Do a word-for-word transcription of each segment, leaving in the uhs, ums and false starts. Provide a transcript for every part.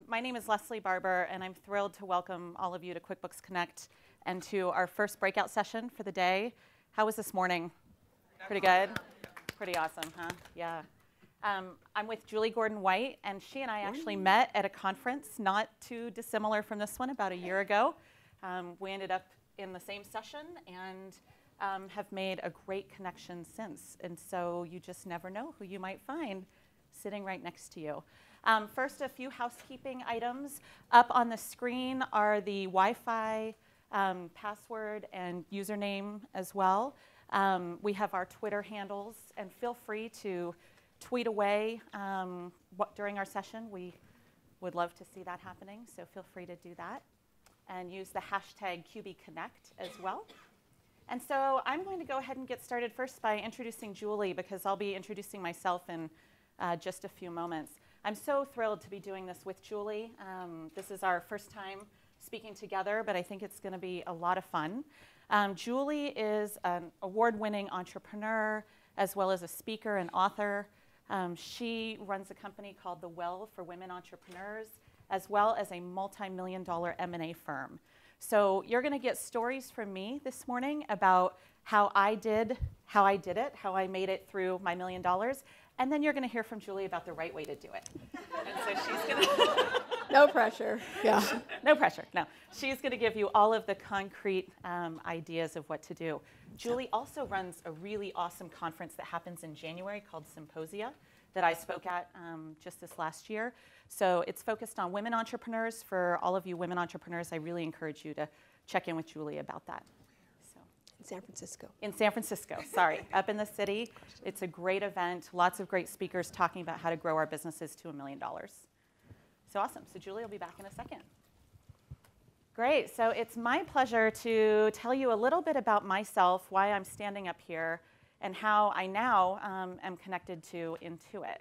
my name is Leslie Barber, and I'm thrilled to welcome all of you to QuickBooks Connect and to our first breakout session for the day. How was this morning? Pretty good? Pretty awesome, huh? Yeah. Um, I'm with Julie Gordon-White, and she and I actually met at a conference not too dissimilar from this one about a year ago. Um, we ended up in the same session and um, have made a great connection since. And so you just never know who you might find sitting right next to you. Um, first, a few housekeeping items. Up on the screen are the Wi-Fi um, password and username as well. Um, we have our Twitter handles, and feel free to tweet away um, what, during our session. We would love to see that happening, so feel free to do that. And use the hashtag Q B Connect as well. And so I'm going to go ahead and get started first by introducing Julie, because I'll be introducing myself in uh, just a few moments. I'm so thrilled to be doing this with Julie. Um, this is our first time speaking together, but I think it's going to be a lot of fun. Um, Julie is an award-winning entrepreneur, as well as a speaker and author. Um, she runs a company called The Well for Women Entrepreneurs, as well as a multi-million dollar M and A firm. So you're going to get stories from me this morning about how I did, how I did it, how I made it through my million dollars, and then you're going to hear from Julie about the right way to do it. And so she's going to no pressure. Yeah. No pressure. No. She's going to give you all of the concrete um, ideas of what to do. Julie also runs a really awesome conference that happens in January called Symposia that I spoke at um, just this last year. So it's focused on women entrepreneurs. For all of you women entrepreneurs, I really encourage you to check in with Julie about that. So, in San Francisco. In San Francisco, sorry. Up in the city. It's a great event. Lots of great speakers talking about how to grow our businesses to a million dollars. So awesome. So Julie will be back in a second. Great. So it's my pleasure to tell you a little bit about myself, why I'm standing up here, and how I now um, am connected to Intuit.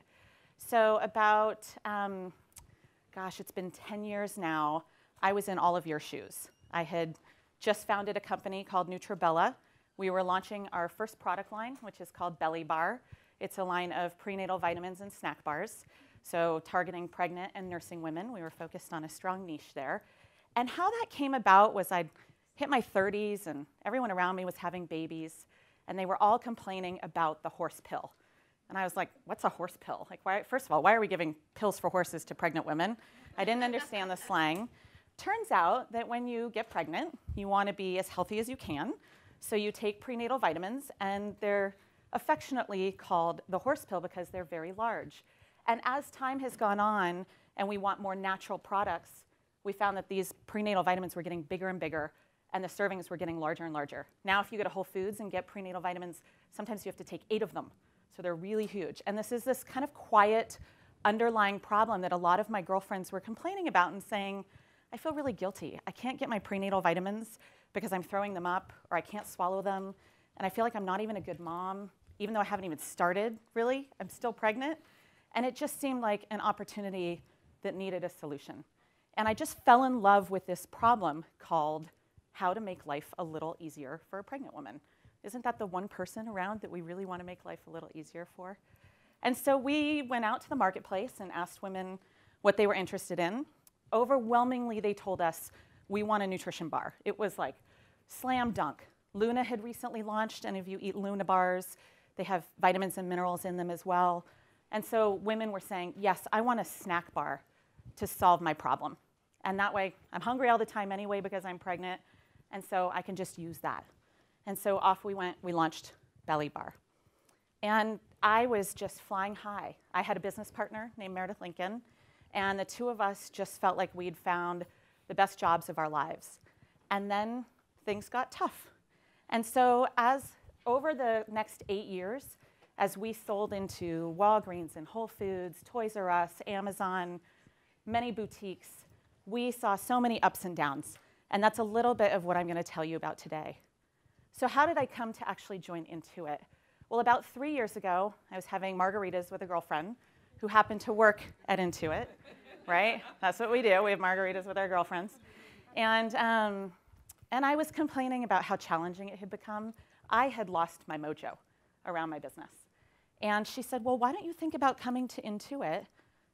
So about, um, gosh, it's been ten years now, I was in all of your shoes. I had just founded a company called NutraBella. We were launching our first product line, which is called Belly Bar. It's a line of prenatal vitamins and snack bars. So targeting pregnant and nursing women, we were focused on a strong niche there. And how that came about was I'd hit my thirties, and everyone around me was having babies, and they were all complaining about the horse pill. And I was like, what's a horse pill? Like, why, first of all, why are we giving pills for horses to pregnant women? I didn't understand the slang. Turns out that when you get pregnant, you want to be as healthy as you can. So you take prenatal vitamins, and they're affectionately called the horse pill because they're very large. And as time has gone on and we want more natural products, we found that these prenatal vitamins were getting bigger and bigger, and the servings were getting larger and larger. Now if you go to Whole Foods and get prenatal vitamins, sometimes you have to take eight of them. So they're really huge. And this is this kind of quiet underlying problem that a lot of my girlfriends were complaining about and saying, I feel really guilty. I can't get my prenatal vitamins because I'm throwing them up, or I can't swallow them, and I feel like I'm not even a good mom, even though I haven't even started, really. I'm still pregnant. And it just seemed like an opportunity that needed a solution. And I just fell in love with this problem called how to make life a little easier for a pregnant woman. Isn't that the one person around that we really want to make life a little easier for? And so we went out to the marketplace and asked women what they were interested in. Overwhelmingly, they told us, we want a nutrition bar. It was like slam dunk. Luna had recently launched, and if you eat Luna bars, they have vitamins and minerals in them as well. And so women were saying, yes, I want a snack bar to solve my problem. And that way, I'm hungry all the time anyway because I'm pregnant, and so I can just use that. And so off we went. We launched Belly Bar. And I was just flying high. I had a business partner named Meredith Lincoln, and the two of us just felt like we'd found the best jobs of our lives. And then things got tough. And so as over the next eight years, as we sold into Walgreens and Whole Foods, Toys R Us, Amazon, many boutiques, we saw so many ups and downs. And that's a little bit of what I'm going to tell you about today. So how did I come to actually join Intuit? Well, about three years ago, I was having margaritas with a girlfriend who happened to work at Intuit, right? That's what we do. We have margaritas with our girlfriends. And, um, and I was complaining about how challenging it had become. I had lost my mojo around my business. And she said, well, why don't you think about coming to Intuit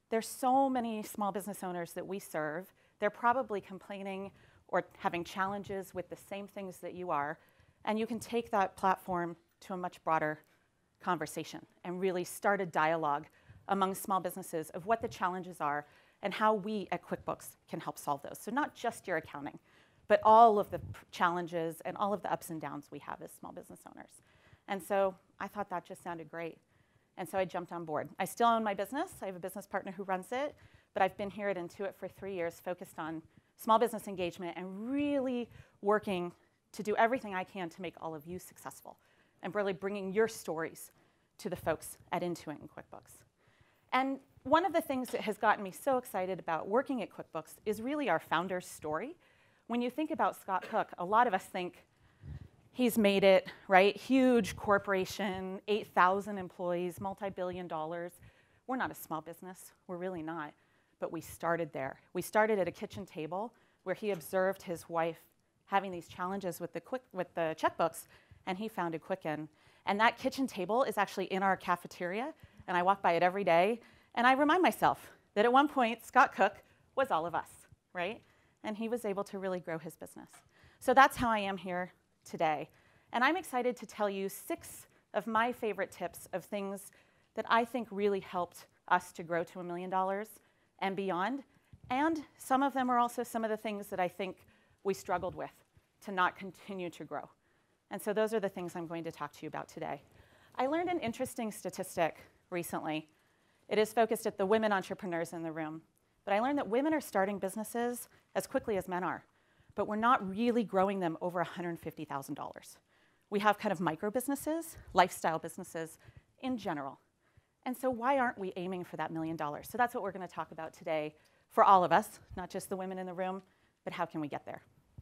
There's so many small business owners that we serve. They're probably complaining or having challenges with the same things that you are, and you can take that platform to a much broader conversation and really start a dialogue among small businesses of what the challenges are and how we at QuickBooks can help solve those. So not just your accounting, but all of the challenges and all of the ups and downs we have as small business owners. And so I thought that just sounded great. And so I jumped on board. I still own my business. I have a business partner who runs it, but I've been here at Intuit for three years focused on small business engagement and really working to do everything I can to make all of you successful and really bringing your stories to the folks at Intuit and QuickBooks. And one of the things that has gotten me so excited about working at QuickBooks is really our founder's story. When you think about Scott Cook, a lot of us think he's made it, right? Huge corporation, eight thousand employees, multi-billion dollars. We're not a small business. We're really not. But we started there. We started at a kitchen table where he observed his wife having these challenges with the, quick, with the checkbooks, and he founded Quicken. And that kitchen table is actually in our cafeteria, and I walk by it every day, and I remind myself that at one point, Scott Cook was all of us, right? And he was able to really grow his business. So that's how I am here today. And I'm excited to tell you six of my favorite tips of things that I think really helped us to grow to a million dollars and beyond. And some of them are also some of the things that I think we struggled with to not continue to grow. And so those are the things I'm going to talk to you about today. I learned an interesting statistic recently. It is focused at the women entrepreneurs in the room. But I learned that women are starting businesses as quickly as men are, but we're not really growing them over one hundred fifty thousand dollars. We have kind of micro businesses, lifestyle businesses in general. And so why aren't we aiming for that million dollars? So that's what we're going to talk about today for all of us, not just the women in the room, but how can we get there?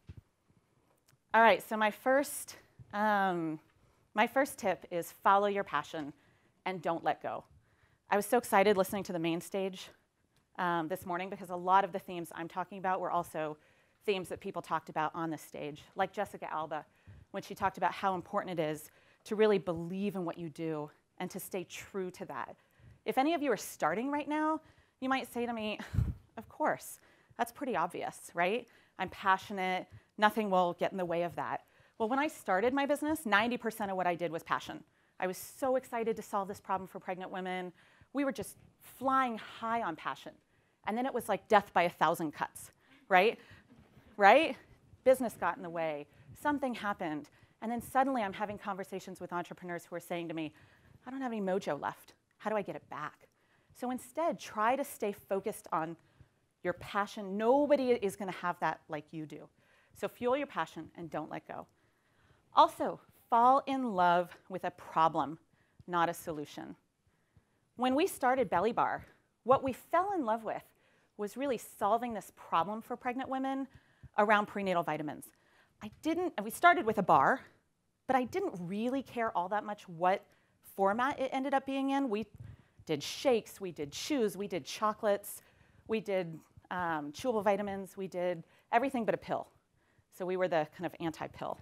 All right, so my first, um, my first tip is follow your passion and don't let go. I was so excited listening to the main stage um, this morning because a lot of the themes I'm talking about were also themes that people talked about on the stage, like Jessica Alba, when she talked about how important it is to really believe in what you do and to stay true to that. If any of you are starting right now, you might say to me, of course, that's pretty obvious, right? I'm passionate, nothing will get in the way of that. Well, when I started my business, ninety percent of what I did was passion. I was so excited to solve this problem for pregnant women. We were just flying high on passion. And then it was like death by a thousand cuts, right? Right? Business got in the way. Something happened. And then suddenly I'm having conversations with entrepreneurs who are saying to me, I don't have any mojo left. How do I get it back? So instead, try to stay focused on your passion. Nobody is going to have that like you do. So fuel your passion and don't let go. Also, fall in love with a problem, not a solution. When we started Belly Bar, what we fell in love with was really solving this problem for pregnant women around prenatal vitamins. I didn't, and we started with a bar, but I didn't really care all that much what format it ended up being in. We did shakes, we did chews, we did chocolates, we did um, chewable vitamins, we did everything but a pill. So we were the kind of anti-pill.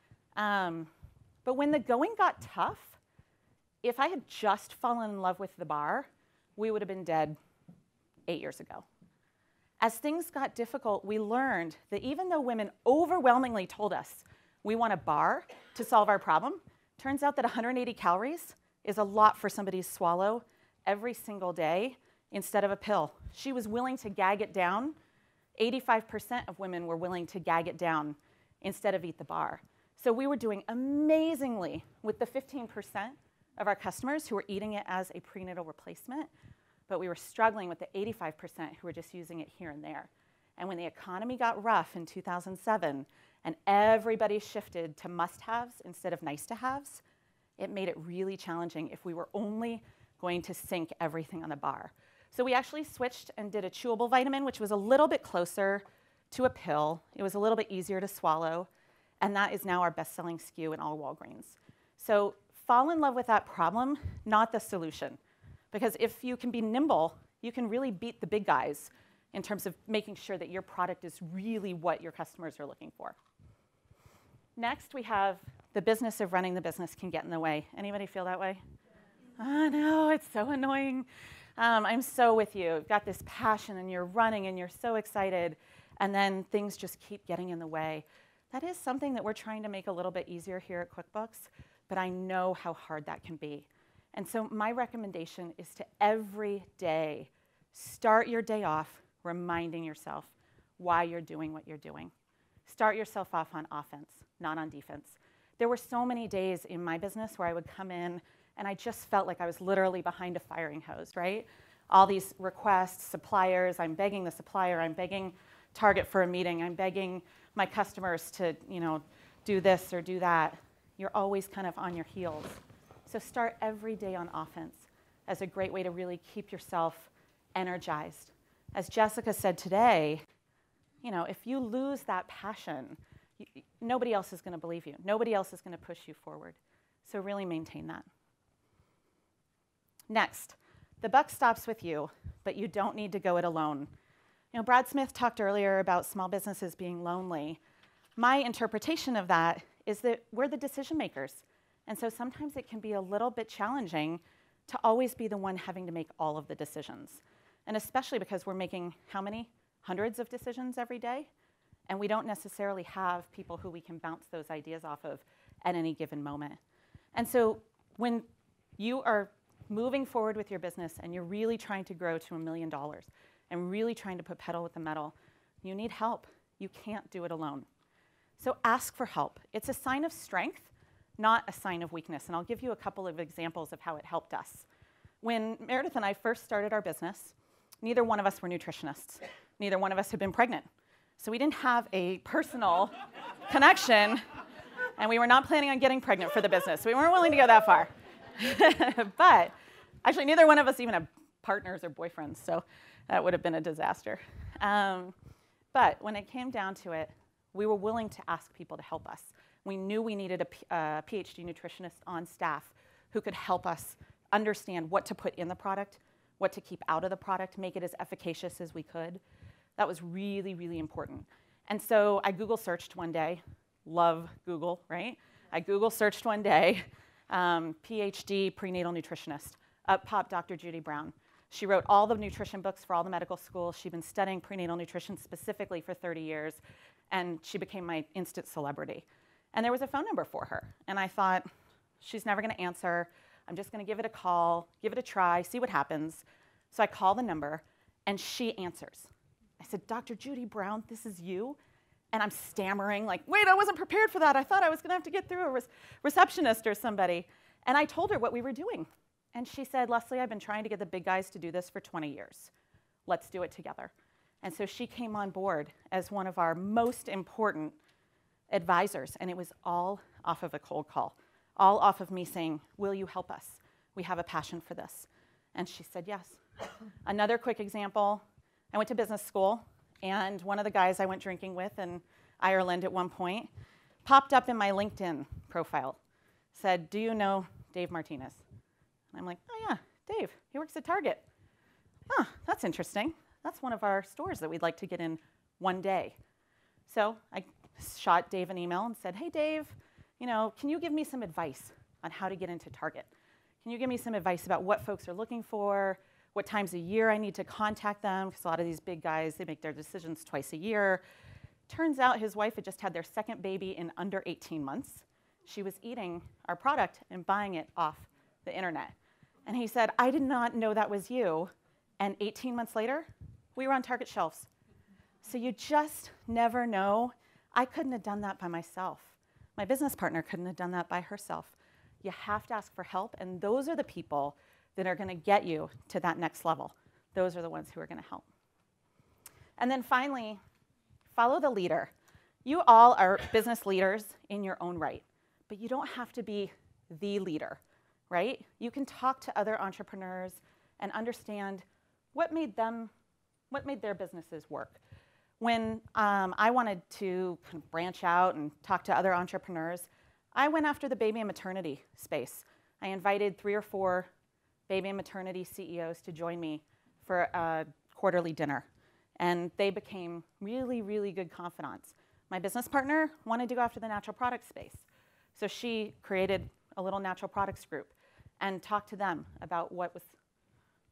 Um, but when the going got tough, if I had just fallen in love with the bar, we would have been dead eight years ago. As things got difficult, we learned that even though women overwhelmingly told us we want a bar to solve our problem, turns out that one hundred eighty calories is a lot for somebody to swallow every single day instead of a pill. She was willing to gag it down. eighty-five percent of women were willing to gag it down instead of eat the bar. So we were doing amazingly with the fifteen percent of our customers who were eating it as a prenatal replacement, but we were struggling with the eighty-five percent who were just using it here and there. And when the economy got rough in two thousand seven and everybody shifted to must-haves instead of nice-to-haves, it made it really challenging if we were only going to sink everything on the bar. So we actually switched and did a chewable vitamin, which was a little bit closer to a pill. It was a little bit easier to swallow, and that is now our best-selling S K U in all Walgreens. So fall in love with that problem, not the solution. Because if you can be nimble, you can really beat the big guys in terms of making sure that your product is really what your customers are looking for. Next, we have the business of running the business can get in the way. Anybody feel that way? I know, it's so annoying. Um, I'm so with you. You've got this passion and you're running and you're so excited, and then things just keep getting in the way. That is something that we're trying to make a little bit easier here at QuickBooks, but I know how hard that can be. And so my recommendation is to every day start your day off reminding yourself why you're doing what you're doing. Start yourself off on offense, not on defense. There were so many days in my business where I would come in and I just felt like I was literally behind a firing hose, right? All these requests, suppliers, I'm begging the supplier, I'm begging Target for a meeting, I'm begging my customers to, you know, do this or do that. You're always kind of on your heels. So start every day on offense as a great way to really keep yourself energized. As Jessica said today, you know, if you lose that passion, you, nobody else is going to believe you. Nobody else is going to push you forward. So really maintain that. Next, the buck stops with you, but you don't need to go it alone. You know, Brad Smith talked earlier about small businesses being lonely. My interpretation of that is that we're the decision makers. And so sometimes it can be a little bit challenging to always be the one having to make all of the decisions. And especially because we're making how many? Hundreds of decisions every day? And we don't necessarily have people who we can bounce those ideas off of at any given moment. And so when you are moving forward with your business and you're really trying to grow to a million dollars and really trying to put pedal with the metal, you need help. You can't do it alone. So ask for help. It's a sign of strength, not a sign of weakness. And I'll give you a couple of examples of how it helped us. When Meredith and I first started our business, neither one of us were nutritionists. Neither one of us had been pregnant. So we didn't have a personal connection, and we were not planning on getting pregnant for the business. We weren't willing to go that far. But actually, neither one of us even had partners or boyfriends, so that would have been a disaster. Um, but when it came down to it, we were willing to ask people to help us. We knew we needed a P- uh, PhD nutritionist on staff who could help us understand what to put in the product, what to keep out of the product, make it as efficacious as we could. That was really, really important. And so I Google searched one day. Love Google, right? I Google searched one day, um, PhD prenatal nutritionist. Up popped Doctor Judy Brown. She wrote all the nutrition books for all the medical schools. She'd been studying prenatal nutrition specifically for thirty years, and she became my instant celebrity. And there was a phone number for her. And I thought, she's never going to answer. I'm just going to give it a call, give it a try, see what happens. So I call the number, and she answers. I said, Doctor Judy Brown, this is you? And I'm stammering, like, wait, I wasn't prepared for that. I thought I was going to have to get through a re- receptionist or somebody. And I told her what we were doing. And she said, Leslie, I've been trying to get the big guys to do this for twenty years. Let's do it together. And so she came on board as one of our most important advisors. And it was all off of a cold call, all off of me saying, will you help us? We have a passion for this. And she said, yes. Another quick example, I went to business school, and one of the guys I went drinking with in Ireland at one point popped up in my LinkedIn profile, said, do you know Dave Martinez? And I'm like, oh yeah, Dave, he works at Target. Huh, that's interesting. That's one of our stores that we'd like to get in one day. So I shot Dave an email and said, hey Dave, you know, can you give me some advice on how to get into Target? Can you give me some advice about what folks are looking for, what times a year I need to contact them? Because a lot of these big guys, they make their decisions twice a year. Turns out his wife had just had their second baby in under eighteen months. She was eating our product and buying it off the internet. And he said, I did not know that was you. And eighteen months later, we were on Target shelves. So you just never know. I couldn't have done that by myself. My business partner couldn't have done that by herself. You have to ask for help, and those are the people that are going to get you to that next level. Those are the ones who are going to help. And then finally, follow the leader. You all are business leaders in your own right, but you don't have to be the leader, right? You can talk to other entrepreneurs and understand what made them, what made their businesses work. When um, I wanted to kind of branch out and talk to other entrepreneurs, I went after the baby and maternity space. I invited three or four baby and maternity C E Os to join me for a quarterly dinner. And they became really, really good confidants. My business partner wanted to go after the natural product space. So she created a little natural products group and talked to them about what was, you know,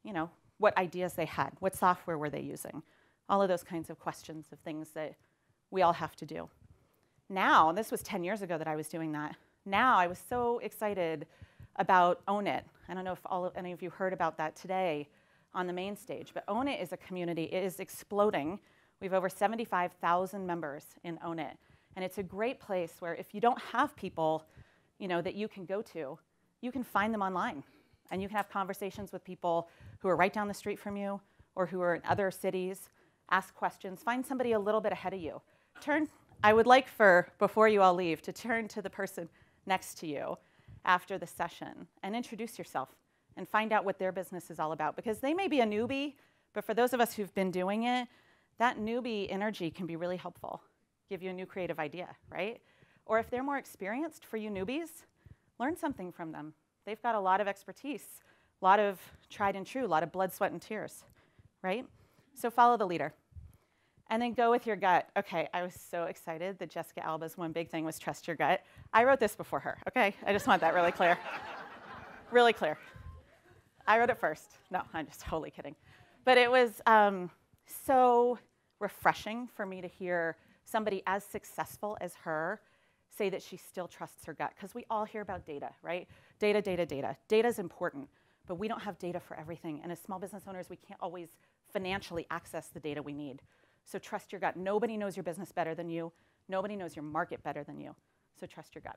what ideas they had, what software were they using, all of those kinds of questions of things that we all have to do. Now, and this was ten years ago that I was doing that, now I was so excited about Own It. I don't know if all of, any of you heard about that today on the main stage, but Own It is a community. It is exploding. We have over seventy-five thousand members in Own It. And it's a great place where if you don't have people, you know, that you can go to, you can find them online. And you can have conversations with people who are right down the street from you or who are in other cities, ask questions, find somebody a little bit ahead of you. Turn, I would like for, before you all leave, to turn to the person next to you after the session and introduce yourself and find out what their business is all about. Because they may be a newbie, but for those of us who've been doing it, that newbie energy can be really helpful. Give you a new creative idea, right? Or if they're more experienced, for you newbies, learn something from them. They've got a lot of expertise, a lot of tried and true, a lot of blood, sweat, and tears, right? So follow the leader. And then go with your gut. Okay, I was so excited that Jessica Alba's one big thing was trust your gut. I wrote this before her, okay? I just want that really clear. Really clear. I wrote it first. No, I'm just totally kidding. But it was um, so refreshing for me to hear somebody as successful as her say that she still trusts her gut, because we all hear about data, right? Data, data, data. Data is important, but we don't have data for everything. And as small business owners, we can't always financially access the data we need. So trust your gut. Nobody knows your business better than you. Nobody knows your market better than you. So trust your gut.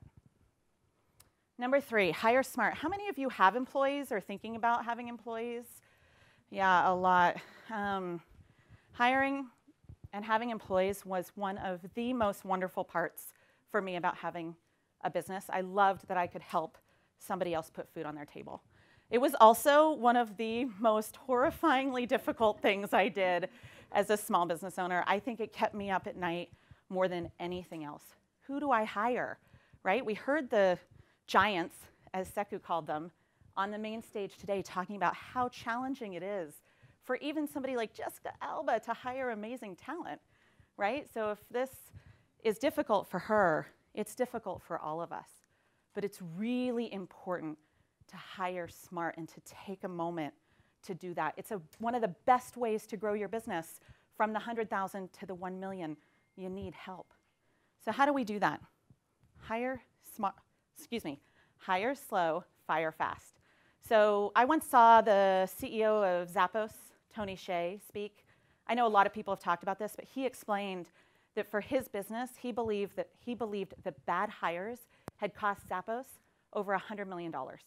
Number three, hire smart. How many of you have employees or thinking about having employees? Yeah, a lot. Um, hiring and having employees was one of the most wonderful parts for me about having a business. I loved that I could help somebody else put food on their table. It was also one of the most horrifyingly difficult things I did as a small business owner. I think it kept me up at night more than anything else. Who do I hire, right? We heard the giants, as Seku called them, on the main stage today talking about how challenging it is for even somebody like Jessica Alba to hire amazing talent, right? So if this is difficult for her, it's difficult for all of us. But it's really important to hire smart and to take a moment to do that. It's a, one of the best ways to grow your business from the one hundred thousand to the one million. You need help. So how do we do that? Hire smart, excuse me, hire slow, fire fast. So I once saw the C E O of Zappos, Tony Hsieh, speak. I know a lot of people have talked about this, but he explained that for his business, he believed that, he believed that bad hires had cost Zappos over one hundred million dollars.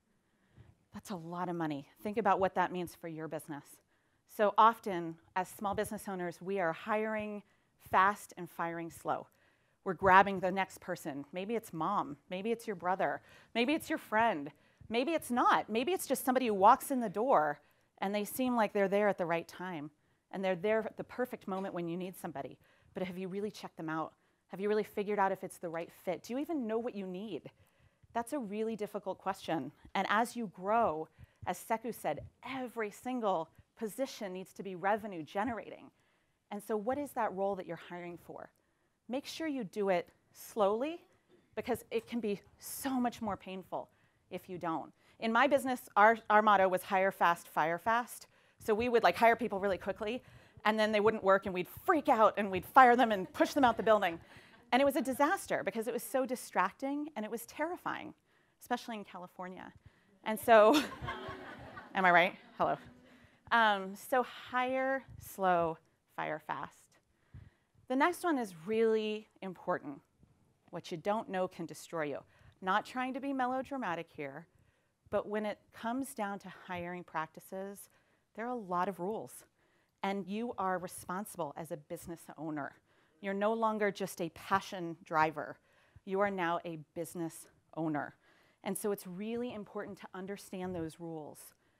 That's a lot of money. Think about what that means for your business. So often, as small business owners, we are hiring fast and firing slow. We're grabbing the next person. Maybe it's mom. Maybe it's your brother. Maybe it's your friend. Maybe it's not. Maybe it's just somebody who walks in the door and they seem like they're there at the right time. And they're there at the perfect moment when you need somebody. But have you really checked them out? Have you really figured out if it's the right fit? Do you even know what you need? That's a really difficult question. And as you grow, as Seku said, every single position needs to be revenue generating. And so what is that role that you're hiring for? Make sure you do it slowly, because it can be so much more painful if you don't. In my business, our, our motto was hire fast, fire fast. So we would like hire people really quickly, and then they wouldn't work, and we'd freak out, and we'd fire them and push them out the building. And it was a disaster because it was so distracting and it was terrifying, especially in California. And so, am I right? Hello. Um, so hire slow, fire fast. The next one is really important. What you don't know can destroy you. Not trying to be melodramatic here, but when it comes down to hiring practices, there are a lot of rules. And you are responsible as a business owner. You're no longer just a passion driver. You are now a business owner. And so it's really important to understand those rules.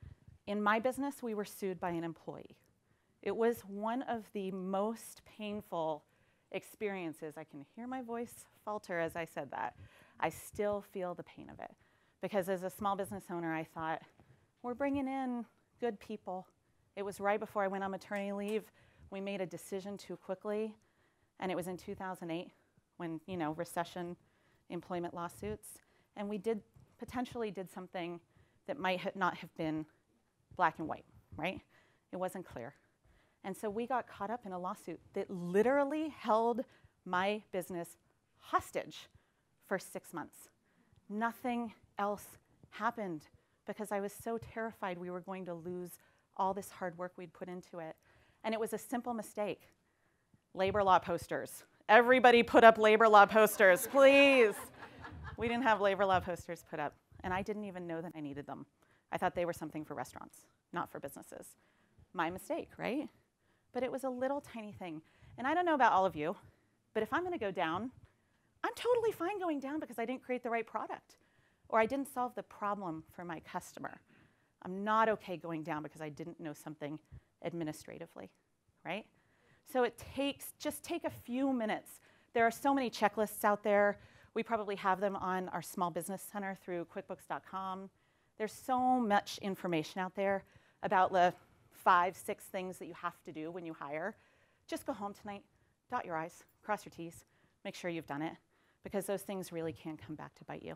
In my business, we were sued by an employee. It was one of the most painful experiences. I can hear my voice falter as I said that. I still feel the pain of it. Because as a small business owner, I thought, we're bringing in good people. It was right before I went on maternity leave. We made a decision too quickly. And it was in two thousand eight when, you know, recession, employment lawsuits. And we did, potentially did something that might ha not have been black and white, right? It wasn't clear. And so we got caught up in a lawsuit that literally held my business hostage for six months. Nothing else happened because I was so terrified we were going to lose all this hard work we'd put into it. And it was a simple mistake. Labor law posters. Everybody put up labor law posters, please. We didn't have labor law posters put up, and I didn't even know that I needed them. I thought they were something for restaurants, not for businesses. My mistake, right? But it was a little tiny thing. And I don't know about all of you, but if I'm gonna go down, I'm totally fine going down because I didn't create the right product, or I didn't solve the problem for my customer. I'm not okay going down because I didn't know something administratively, right? So it takes, just take a few minutes. There are so many checklists out there. We probably have them on our small business center through QuickBooks dot com. There's so much information out there about the five, six things that you have to do when you hire. Just go home tonight, dot your I's, cross your T's, make sure you've done it, because those things really can come back to bite you.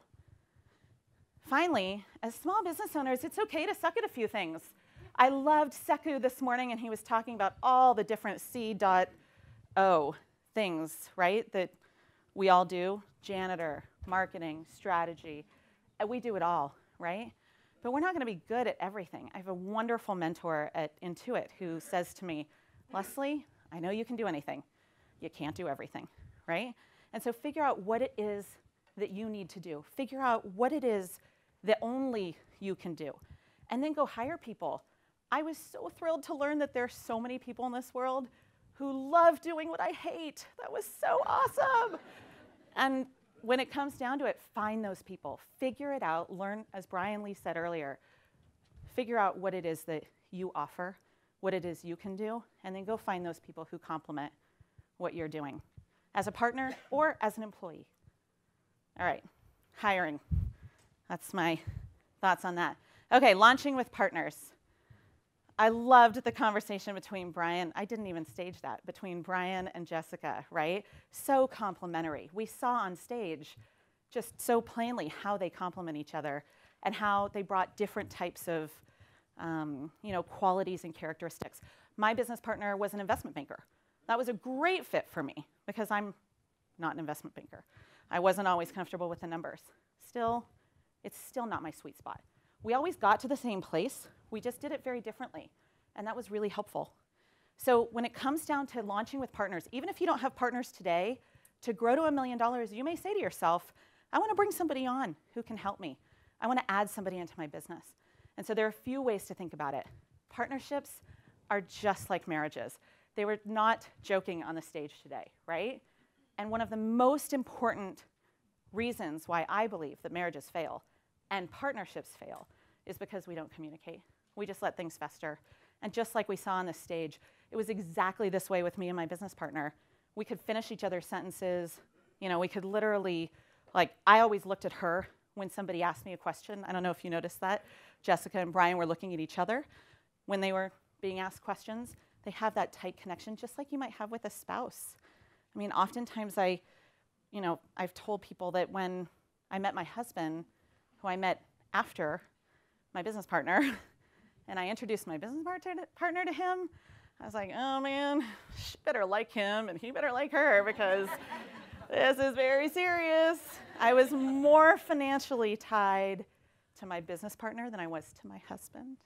Finally, as small business owners, it's okay to suck at a few things. I loved Seku this morning, and he was talking about all the different C O things, right, that we all do. Janitor, marketing, strategy. And we do it all, right? But we're not going to be good at everything. I have a wonderful mentor at Intuit who says to me, Leslie, I know you can do anything. You can't do everything, right? And so figure out what it is that you need to do. Figure out what it is that only you can do. And then go hire people. I was so thrilled to learn that there are so many people in this world who love doing what I hate. That was so awesome. And when it comes down to it, find those people. Figure it out. Learn, as Brian Lee said earlier, figure out what it is that you offer, what it is you can do, and then go find those people who complement what you're doing as a partner or as an employee. All right, hiring. That's my thoughts on that. Okay, launching with partners. I loved the conversation between Brian, I didn't even stage that, between Brian and Jessica, right? So complimentary. We saw on stage just so plainly how they complement each other and how they brought different types of um, you know, qualities and characteristics. My business partner was an investment banker. That was a great fit for me because I'm not an investment banker. I wasn't always comfortable with the numbers. Still, it's still not my sweet spot. We always got to the same place, we just did it very differently, and that was really helpful. So when it comes down to launching with partners, even if you don't have partners today, to grow to a million dollars, you may say to yourself, I want to bring somebody on who can help me. I want to add somebody into my business. And so there are a few ways to think about it. Partnerships are just like marriages. They were not joking on the stage today, right? And one of the most important reasons why I believe that marriages fail and partnerships fail is because we don't communicate. We just let things fester. And just like we saw on the stage, it was exactly this way with me and my business partner. We could finish each other's sentences. You know, we could literally, like, I always looked at her when somebody asked me a question. I don't know if you noticed that. Jessica and Brian were looking at each other when they were being asked questions. They have that tight connection, just like you might have with a spouse. I mean, oftentimes I, you know, I've told people that when I met my husband, who I met after my business partner, and I introduced my business partner to him, I was like, oh man, she better like him and he better like her because this is very serious. I was more financially tied to my business partner than I was to my husband.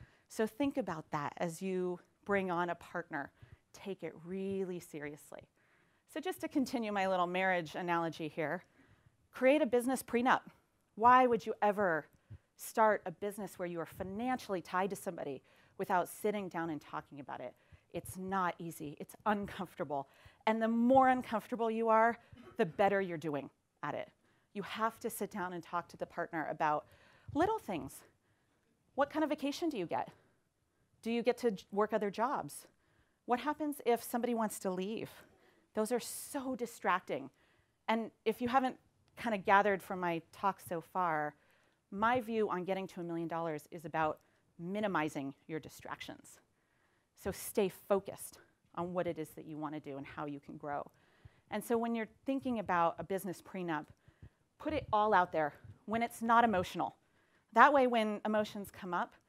So think about that as you bring on a partner. Take it really seriously. So just to continue my little marriage analogy here, create a business prenup. Why would you ever start a business where you are financially tied to somebody without sitting down and talking about it? It's not easy. It's uncomfortable. And the more uncomfortable you are, the better you're doing at it. You have to sit down and talk to the partner about little things. What kind of vacation do you get? Do you get to work other jobs? What happens if somebody wants to leave? Those are so distracting. And if you haven't kind of gathered from my talk so far, my view on getting to a million dollars is about minimizing your distractions. So stay focused on what it is that you want to do and how you can grow. And so when you're thinking about a business prenup, put it all out there when it's not emotional. That way when emotions come up,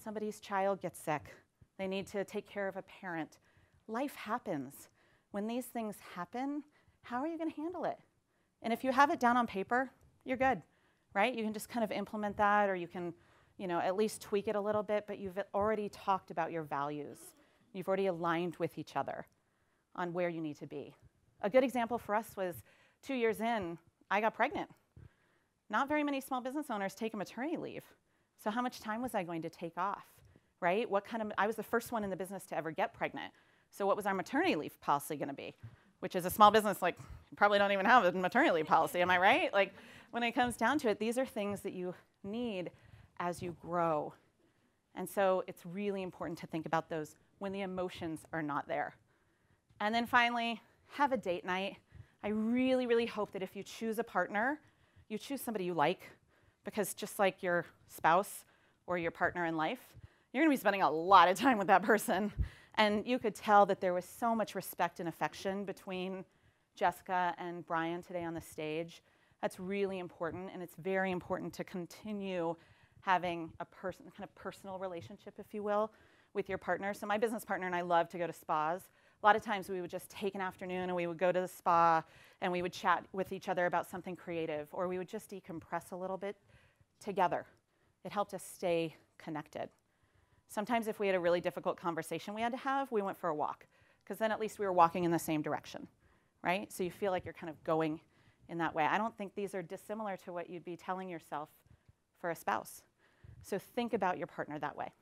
somebody's child gets sick. They need to take care of a parent. Life happens. When these things happen, how are you going to handle it? And if you have it down on paper, you're good, right? You can just kind of implement that, or you can, you know, at least tweak it a little bit, but you've already talked about your values. You've already aligned with each other on where you need to be. A good example for us was two years in, I got pregnant. Not very many small business owners take a maternity leave. So how much time was I going to take off, right? What kind of, I was the first one in the business to ever get pregnant. So what was our maternity leave policy going to be? Which is a small business, like, you probably don't even have a maternity leave policy, am I right? Like, when it comes down to it, these are things that you need as you grow. And so it's really important to think about those when the emotions are not there. And then finally, have a date night. I really, really hope that if you choose a partner, you choose somebody you like, because just like your spouse or your partner in life, you're going to be spending a lot of time with that person. And you could tell that there was so much respect and affection between Jessica and Brian today on the stage. That's really important, and it's very important to continue having a person, kind of personal relationship, if you will, with your partner. So my business partner and I love to go to spas. A lot of times we would just take an afternoon and we would go to the spa and we would chat with each other about something creative, or we would just decompress a little bit together. It helped us stay connected. Sometimes if we had a really difficult conversation we had to have, we went for a walk, because then at least we were walking in the same direction, right? So you feel like you're kind of going in that way. I don't think these are dissimilar to what you'd be telling yourself for a spouse. So think about your partner that way.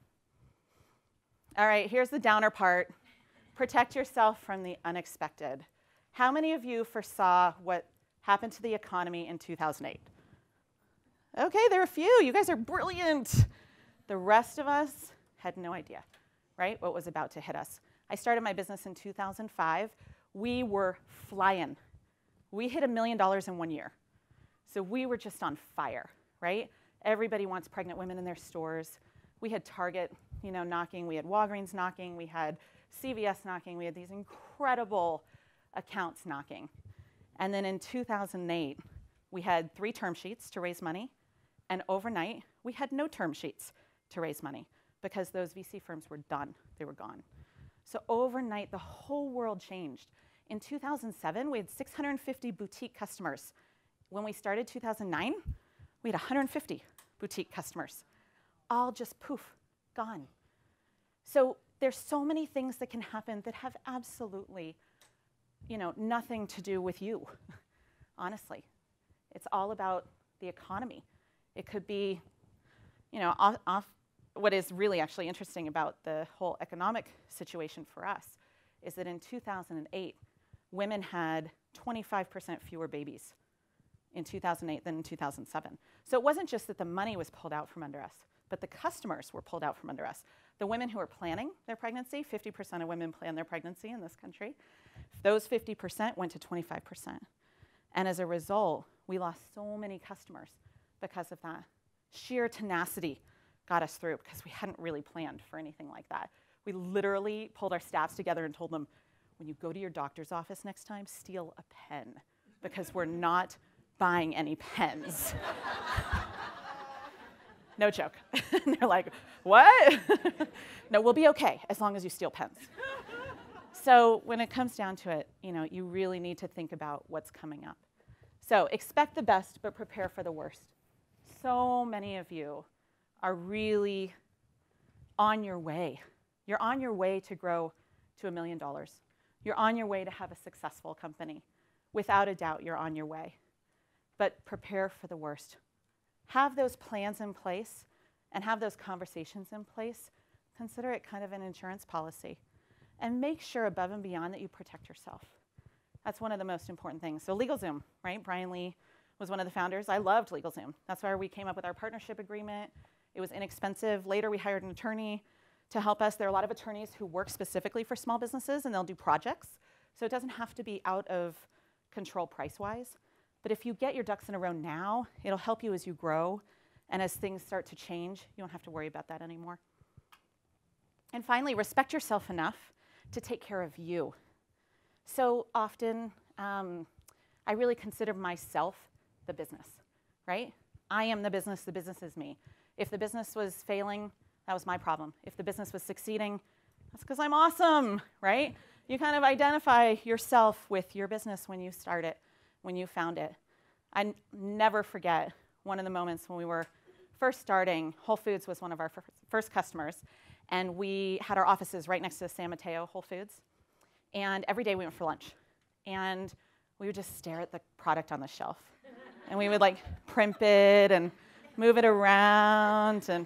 All right, here's the downer part. Protect yourself from the unexpected. How many of you foresaw what happened to the economy in two thousand eight? Okay, there are a few. You guys are brilliant. The rest of us had no idea, right, what was about to hit us. I started my business in two thousand five. We were flying. We hit a million dollars in one year. So we were just on fire, right? Everybody wants pregnant women in their stores. We had Target, you know, knocking. We had Walgreens knocking. We had C V S knocking. We had these incredible accounts knocking. And then in two thousand eight, we had three term sheets to raise money. And overnight, we had no term sheets to raise money, because those V C firms were done. They were gone. So overnight, the whole world changed. In two thousand seven, we had six hundred fifty boutique customers. When we started two thousand nine, we had one hundred fifty boutique customers. All just poof, gone. So there's so many things that can happen that have absolutely, you know, nothing to do with you, honestly. It's all about the economy. It could be, you know, off, off what is really actually interesting about the whole economic situation for us is that in two thousand eight, women had twenty-five percent fewer babies in two thousand eight than in two thousand seven. So it wasn't just that the money was pulled out from under us, but the customers were pulled out from under us. The women who are planning their pregnancy, fifty percent of women plan their pregnancy in this country. Those fifty percent went to twenty-five percent. And as a result, we lost so many customers because of that. Sheer tenacity got us through, because we hadn't really planned for anything like that. We literally pulled our staffs together and told them, when you go to your doctor's office next time, steal a pen, because we're not buying any pens. No joke. And they're like, what? No, we'll be okay as long as you steal pens. So when it comes down to it, you know, you really need to think about what's coming up. So expect the best, but prepare for the worst. So many of you are really on your way. You're on your way to grow to a million dollars. You're on your way to have a successful company. Without a doubt, you're on your way. But prepare for the worst. Have those plans in place and have those conversations in place. Consider it kind of an insurance policy. And make sure above and beyond that you protect yourself. That's one of the most important things. So LegalZoom, right? Brian Lee was one of the founders. I loved LegalZoom. That's why we came up with our partnership agreement. It was inexpensive. Later, we hired an attorney to help us. There are a lot of attorneys who work specifically for small businesses, and they'll do projects. So it doesn't have to be out of control price-wise. But if you get your ducks in a row now, it'll help you as you grow. And as things start to change, you don't have to worry about that anymore. And finally, respect yourself enough to take care of you. So often, um, I really consider myself the business, right? I am the business, the business is me. If the business was failing, That was my problem. If the business was succeeding, that's because I'm awesome, right? You kind of identify yourself with your business when you start it, when you found it. I n- never forget one of the moments when we were first starting. Whole Foods was one of our f- first customers, and we had our offices right next to the San Mateo Whole Foods. And every day we went for lunch, and we would just stare at the product on the shelf. And we would like primp it and move it around, and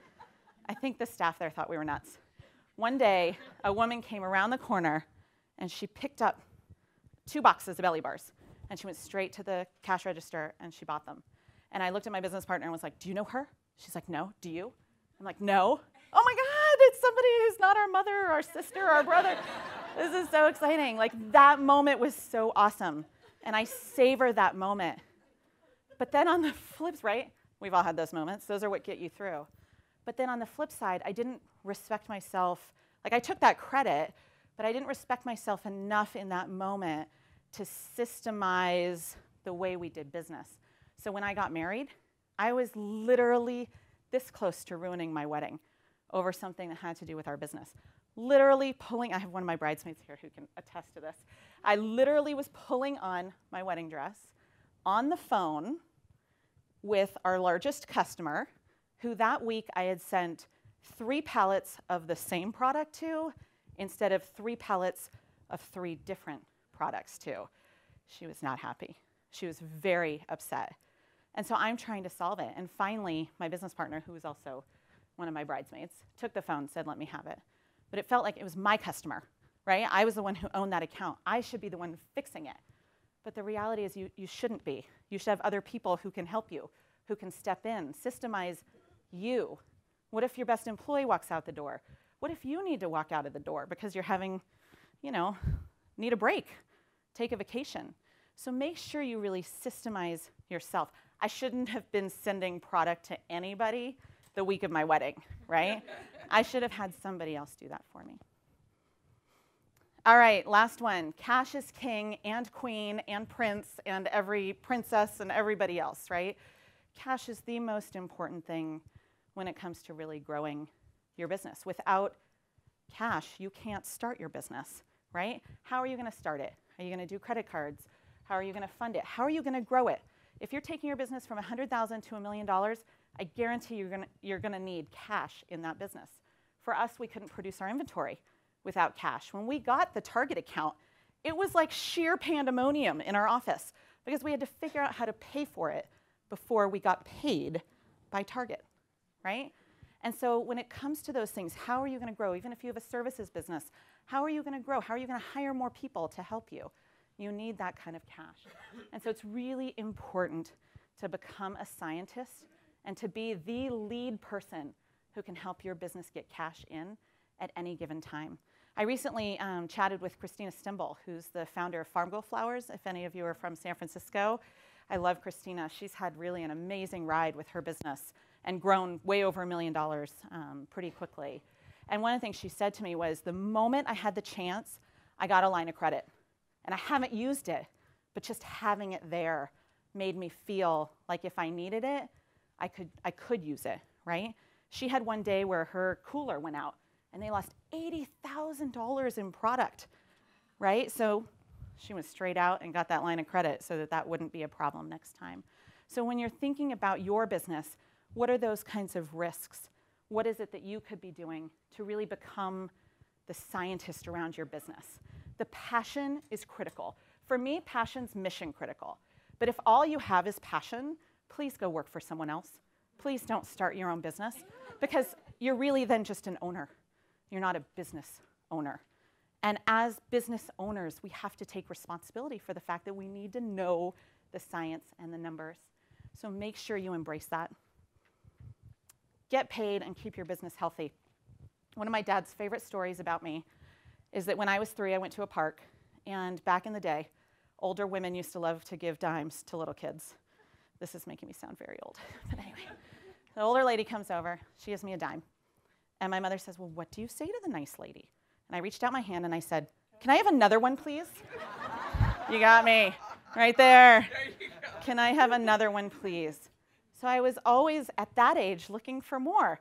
I think the staff there thought we were nuts. One day, a woman came around the corner, and she picked up two boxes of Belly Bars, and she went straight to the cash register, and she bought them. And I looked at my business partner and was like, do you know her? She's like, no. Do you? I'm like, no. Oh my God, it's somebody who's not our mother, or our sister, or our brother. This is so exciting. Like, that moment was so awesome, and I savor that moment. But then on the flips, right? We've all had those moments. Those are what get you through. But then on the flip side, I didn't respect myself. Like, I took that credit, but I didn't respect myself enough in that moment to systemize the way we did business. So when I got married, I was literally this close to ruining my wedding over something that had to do with our business. Literally pulling, I have one of my bridesmaids here who can attest to this. I literally was pulling on my wedding dress on the phone with our largest customer, who that week I had sent three pallets of the same product to instead of three pallets of three different products to. She was not happy. She was very upset. And so I'm trying to solve it. And finally, my business partner, who was also one of my bridesmaids, took the phone and said, let me have it. But it felt like it was my customer, right? I was the one who owned that account. I should be the one fixing it. But the reality is you, you shouldn't be. You should have other people who can help you, who can step in, systemize you. What if your best employee walks out the door? What if you need to walk out of the door because you're having, you know, need a break, take a vacation? So make sure you really systemize yourself. I shouldn't have been sending product to anybody the week of my wedding, right? I should have had somebody else do that for me. All right, last one. Cash is king and queen and prince and every princess and everybody else, right? Cash is the most important thing when it comes to really growing your business. Without cash, you can't start your business, right? How are you going to start it? Are you going to do credit cards? How are you going to fund it? How are you going to grow it? If you're taking your business from one hundred thousand dollars to a million dollars, I guarantee you're going to you're going to need cash in that business. For us, we couldn't produce our inventory without cash. When we got the Target account, it was like sheer pandemonium in our office because we had to figure out how to pay for it before we got paid by Target, right? And so when it comes to those things, how are you going to grow? Even if you have a services business, how are you going to grow? How are you going to hire more people to help you? You need that kind of cash. And so it's really important to become a scientist and to be the lead person who can help your business get cash in at any given time. I recently um, chatted with Christina Stimble, who's the founder of Farm Girl Flowers. If any of you are from San Francisco, I love Christina. She's had really an amazing ride with her business and grown way over a million dollars um, pretty quickly. And one of the things she said to me was, the moment I had the chance, I got a line of credit. And I haven't used it, but just having it there made me feel like if I needed it, I could, I could use it, right? She had one day where her cooler went out, and they lost eighty thousand dollars in product, right? So she went straight out and got that line of credit so that that wouldn't be a problem next time. So when you're thinking about your business, what are those kinds of risks? What is it that you could be doing to really become the scientist around your business? The passion is critical. For me, passion's mission critical. But if all you have is passion, please go work for someone else. Please don't start your own business because you're really then just an owner. You're not a business owner. And as business owners, we have to take responsibility for the fact that we need to know the science and the numbers. So make sure you embrace that. Get paid and keep your business healthy. One of my dad's favorite stories about me is that when I was three, I went to a park, and back in the day, older women used to love to give dimes to little kids. This is making me sound very old, but anyway. The older lady comes over, she gives me a dime, and my mother says, well, what do you say to the nice lady? And I reached out my hand and I said, can I have another one, please? You got me, right there. Can I have another one, please? So I was always, at that age, looking for more.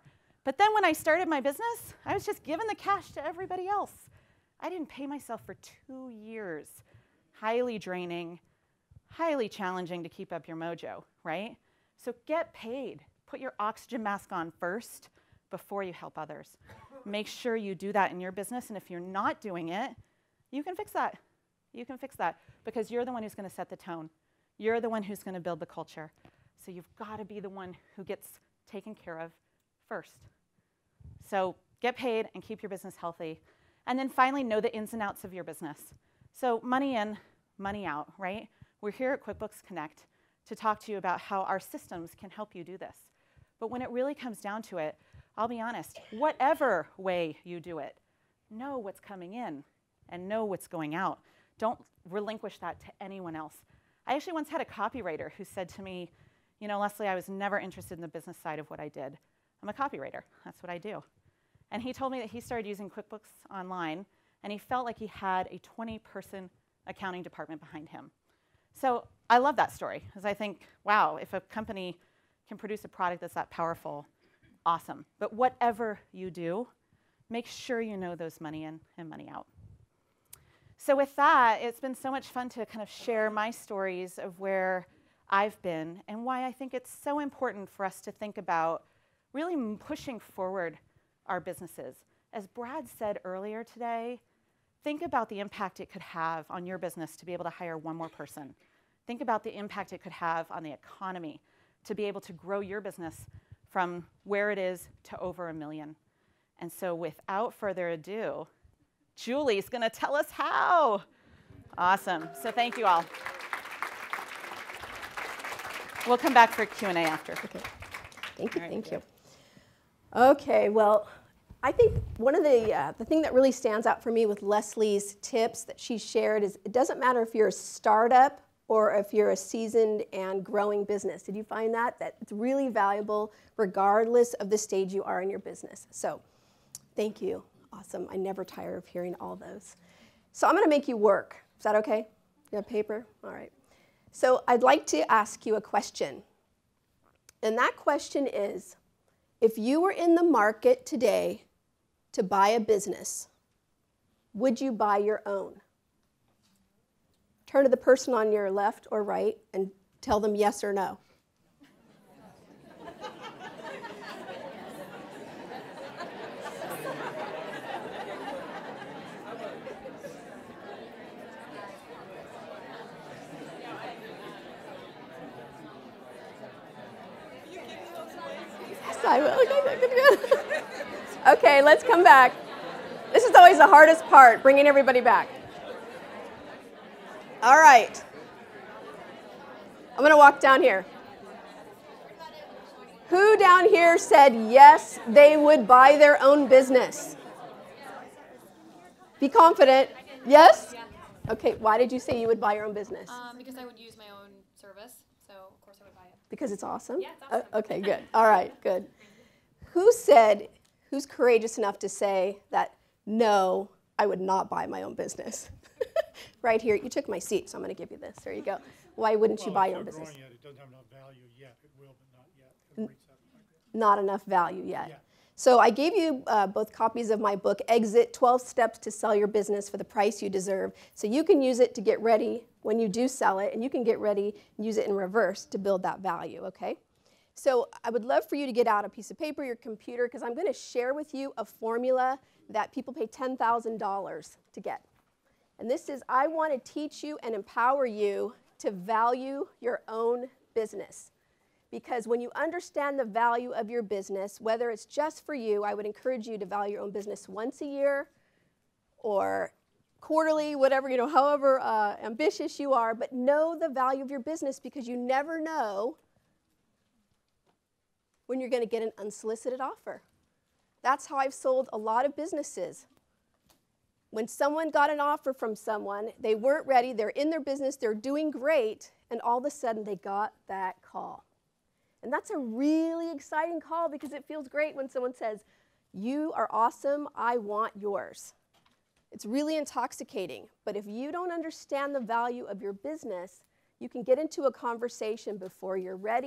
But then when I started my business, I was just giving the cash to everybody else. I didn't pay myself for two years. Highly draining, highly challenging to keep up your mojo, right? So get paid. Put your oxygen mask on first before you help others. Make sure you do that in your business, and if you're not doing it, you can fix that. You can fix that because you're the one who's going to set the tone. You're the one who's going to build the culture. So you've got to be the one who gets taken care of first. So get paid and keep your business healthy. And then finally, know the ins and outs of your business. So money in, money out, right? We're here at QuickBooks Connect to talk to you about how our systems can help you do this. But when it really comes down to it, I'll be honest, whatever way you do it, know what's coming in and know what's going out. Don't relinquish that to anyone else. I actually once had a copywriter who said to me, you know, Leslie, I was never interested in the business side of what I did. I'm a copywriter. That's what I do. And he told me that he started using QuickBooks Online, and he felt like he had a twenty person accounting department behind him. So I love that story, because I think, wow, if a company can produce a product that's that powerful, awesome. But whatever you do, make sure you know those money in and money out. So with that, it's been so much fun to kind of share my stories of where I've been and why I think it's so important for us to think about really pushing forward our businesses. As Brad said earlier today, think about the impact it could have on your business to be able to hire one more person. Think about the impact it could have on the economy to be able to grow your business from where it is to over a million. And so without further ado, Julie's going to tell us how. Awesome. So thank you all. We'll come back for Q and A after. Okay. Thank you. All right, thank good. you. Okay. Well, I think one of the uh, the thing that really stands out for me with Leslie's tips that she shared is it doesn't matter if you're a startup or if you're a seasoned and growing business. Did you find that? That it's really valuable regardless of the stage you are in your business. So thank you. Awesome. I never tire of hearing all those. So I'm going to make you work. Is that okay? You have paper? All right. So I'd like to ask you a question. And that question is, if you were in the market today to buy a business, would you buy your own? Turn to the person on your left or right and tell them yes or no. I will. Okay, let's come back. This is always the hardest part, bringing everybody back. All right. I'm going to walk down here. Who down here said yes, they would buy their own business? Be confident. Yes? Yeah. Okay, why did you say you would buy your own business? Um, because I would use my own service, so of course I would buy it. Because it's awesome? Yeah, it's awesome. Uh, okay, good. All right, good. Who said, who's courageous enough to say that, no, I would not buy my own business? Right here. You took my seat, so I'm going to give you this. There you go. Why wouldn't well, you buy it's your own not business? growing yet. It doesn't have enough value yet. It will, but not yet. It'll reach that point. Not enough value yet. Yeah. So I gave you uh, both copies of my book, Exit, twelve Steps to Sell Your Business for the Price You Deserve. So you can use it to get ready when you do sell it, and you can get ready and use it in reverse to build that value, okay? So I would love for you to get out a piece of paper, your computer, because I'm going to share with you a formula that people pay ten thousand dollars to get. And this is, I want to teach you and empower you to value your own business. Because when you understand the value of your business, whether it's just for you, I would encourage you to value your own business once a year or quarterly, whatever, you know, however uh, ambitious you are, but know the value of your business because you never know when you're going to get an unsolicited offer. That's how I've sold a lot of businesses. When someone got an offer from someone, they weren't ready, they're in their business, they're doing great, and all of a sudden they got that call. And that's a really exciting call because it feels great when someone says, you are awesome, I want yours. It's really intoxicating. But if you don't understand the value of your business, you can get into a conversation before you're ready.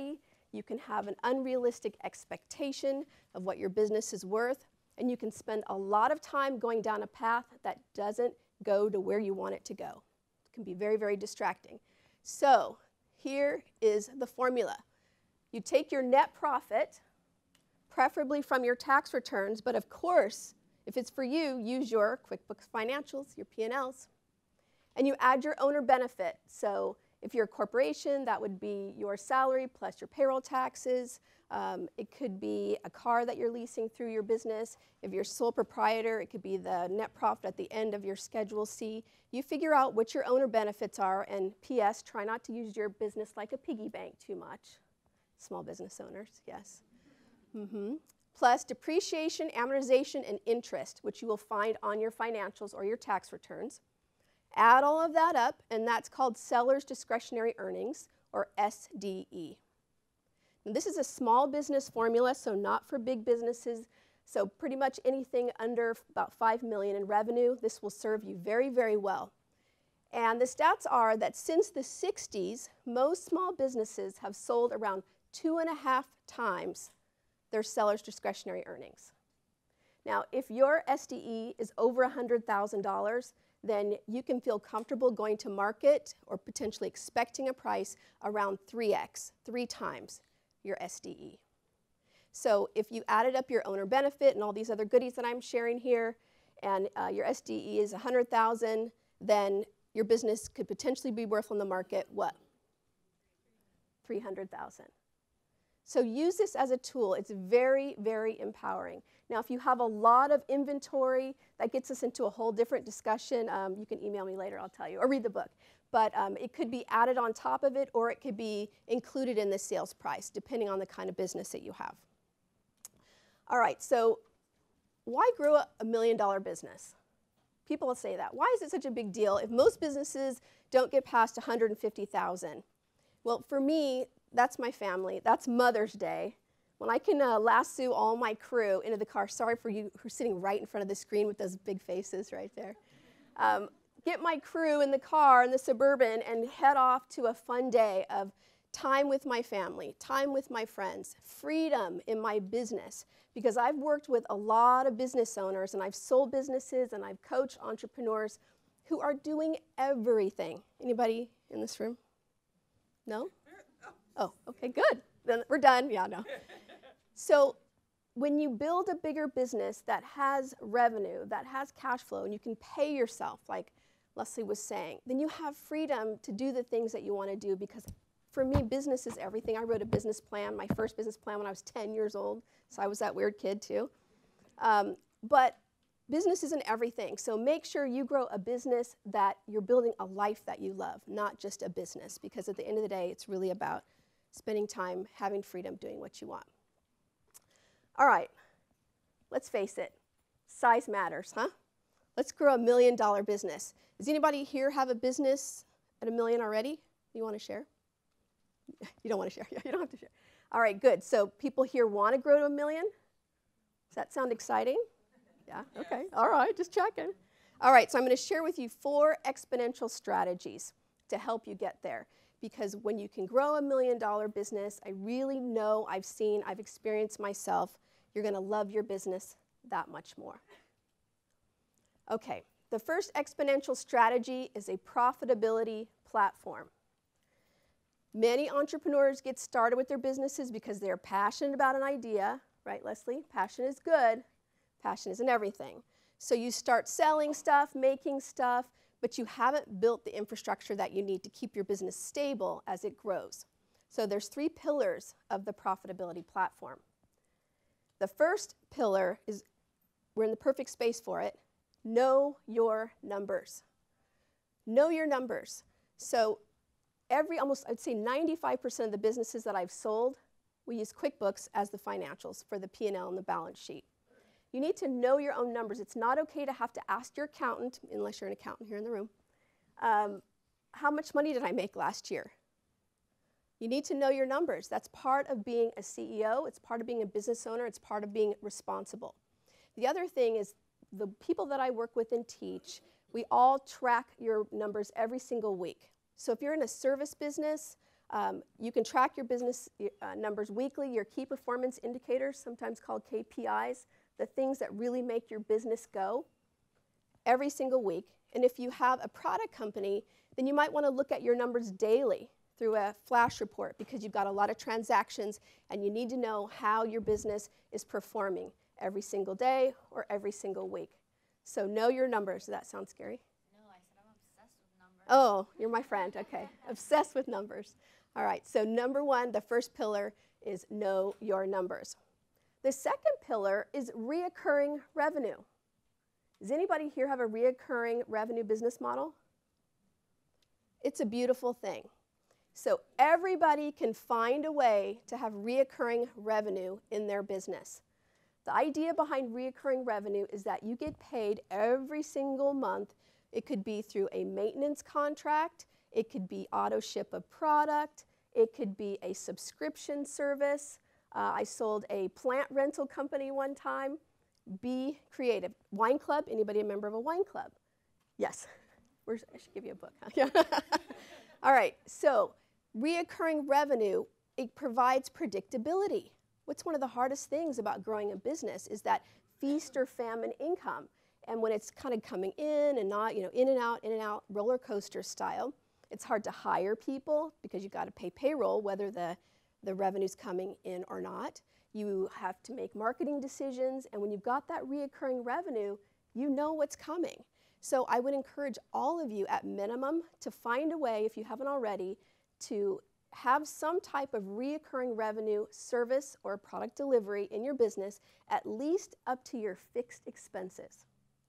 You can have an unrealistic expectation of what your business is worth, and you can spend a lot of time going down a path that doesn't go to where you want it to go. It can be very, very distracting. So here is the formula. You take your net profit, preferably from your tax returns, but of course, if it's for you, use your QuickBooks financials, your P and Ls, and you add your owner benefit. So if you're a corporation, that would be your salary plus your payroll taxes. Um, it could be a car that you're leasing through your business. If you're sole proprietor, it could be the net profit at the end of your Schedule C. You figure out what your owner benefits are, and P S, try not to use your business like a piggy bank too much. Small business owners, yes. Mm-hmm. Plus depreciation, amortization, and interest, which you will find on your financials or your tax returns. Add all of that up, and that's called seller's discretionary earnings, or S D E. And this is a small business formula, so not for big businesses. So pretty much anything under about five million dollars in revenue, this will serve you very, very well. And the stats are that since the sixties, most small businesses have sold around two and a half times their seller's discretionary earnings. Now, if your S D E is over one hundred thousand dollars, then you can feel comfortable going to market or potentially expecting a price around three X, three times your S D E. So if you added up your owner benefit and all these other goodies that I'm sharing here, and uh, your S D E is one hundred thousand dollars, then your business could potentially be worth on the market, what? three hundred thousand dollars. So use this as a tool. It's very, very empowering. Now, if you have a lot of inventory, that gets us into a whole different discussion. Um, you can email me later, I'll tell you, or read the book. But um, it could be added on top of it, or it could be included in the sales price, depending on the kind of business that you have. All right, so why grow a, a million dollar business? People will say that. Why is it such a big deal if most businesses don't get past one hundred fifty thousand dollars? Well, for me, that's my family. That's Mother's Day. When I can uh, lasso all my crew into the car, sorry for you who's sitting right in front of the screen with those big faces right there. Um, get my crew in the car in the Suburban and head off to a fun day of time with my family, time with my friends, freedom in my business. Because I've worked with a lot of business owners, and I've sold businesses, and I've coached entrepreneurs who are doing everything. Anybody in this room? No? Oh, okay, good. Then we're done. Yeah, no. So when you build a bigger business that has revenue, that has cash flow, and you can pay yourself, like Leslie was saying, then you have freedom to do the things that you want to do. Because for me, business is everything. I wrote a business plan, my first business plan when I was ten years old, so I was that weird kid too. Um, but business isn't everything, so make sure you grow a business that you're building a life that you love, not just a business, because at the end of the day, it's really about spending time, having freedom, doing what you want. All right, let's face it, size matters, huh? Let's grow a million dollar business. Does anybody here have a business at a million already you want to share? You don't want to share, yeah, you don't have to share. All right, good, so people here want to grow to a million? Does that sound exciting? Yeah, okay, all right, just checking. All right, so I'm going to share with you four exponential strategies to help you get there. Because when you can grow a million dollar business, I really know, I've seen, I've experienced myself, you're going to love your business that much more. Okay, the first exponential strategy is a profitability platform. Many entrepreneurs get started with their businesses because they're passionate about an idea, right, Leslie? Passion is good. Passion isn't everything. So you start selling stuff, making stuff, but you haven't built the infrastructure that you need to keep your business stable as it grows. So there's three pillars of the profitability platform. The first pillar is, we're in the perfect space for it, know your numbers. Know your numbers. So every, almost, I'd say ninety-five percent of the businesses that I've sold, we use QuickBooks as the financials for the P and L and the balance sheet. You need to know your own numbers. It's not okay to have to ask your accountant, unless you're an accountant here in the room, um, how much money did I make last year? You need to know your numbers. That's part of being a C E O. It's part of being a business owner. It's part of being responsible. The other thing is the people that I work with and teach, we all track your numbers every single week. So if you're in a service business, Um, you can track your business uh, numbers weekly, your key performance indicators, sometimes called K P Is, the things that really make your business go, every single week. And if you have a product company, then you might want to look at your numbers daily through a flash report because you've got a lot of transactions and you need to know how your business is performing every single day or every single week. So know your numbers. Does that sound scary? No, I said I'm obsessed with numbers. Oh, you're my friend. Okay. Obsessed with numbers. All right. So number one, the first pillar is know your numbers. The second pillar is reoccurring revenue. Does anybody here have a reoccurring revenue business model? It's a beautiful thing. So everybody can find a way to have reoccurring revenue in their business. The idea behind reoccurring revenue is that you get paid every single month. It could be through a maintenance contract. It could be auto ship a product. It could be a subscription service. Uh, I sold a plant rental company one time. Be creative. Wine club, anybody a member of a wine club? Yes. Where's, I should give you a book. Huh? All right, so reoccurring revenue, it provides predictability. What's one of the hardest things about growing a business is that feast or famine income. And when it's kind of coming in and not, you know, in and out, in and out, roller coaster style, it's hard to hire people because you've got to pay payroll whether the, the revenue's coming in or not. You have to make marketing decisions, and when you've got that reoccurring revenue, you know what's coming. So I would encourage all of you at minimum to find a way, if you haven't already, to have some type of reoccurring revenue service or product delivery in your business, at least up to your fixed expenses.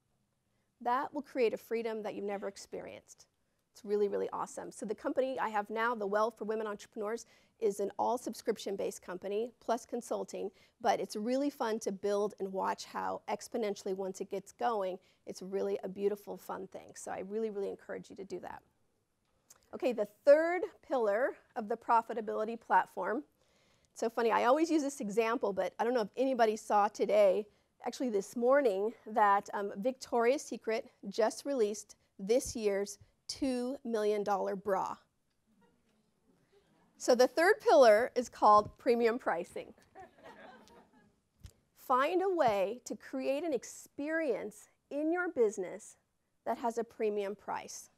That will create a freedom that you've never experienced. It's really, really awesome. So the company I have now, The Well for Women Entrepreneurs, is an all subscription-based company, plus consulting, but it's really fun to build and watch how exponentially once it gets going, it's really a beautiful, fun thing. So I really, really encourage you to do that. Okay, the third pillar of the profitability platform. It's so funny, I always use this example, but I don't know if anybody saw today, actually this morning, that um, Victoria's Secret just released this year's two million dollar bra. So the third pillar is called premium pricing. Find a way to create an experience in your business that has a premium price.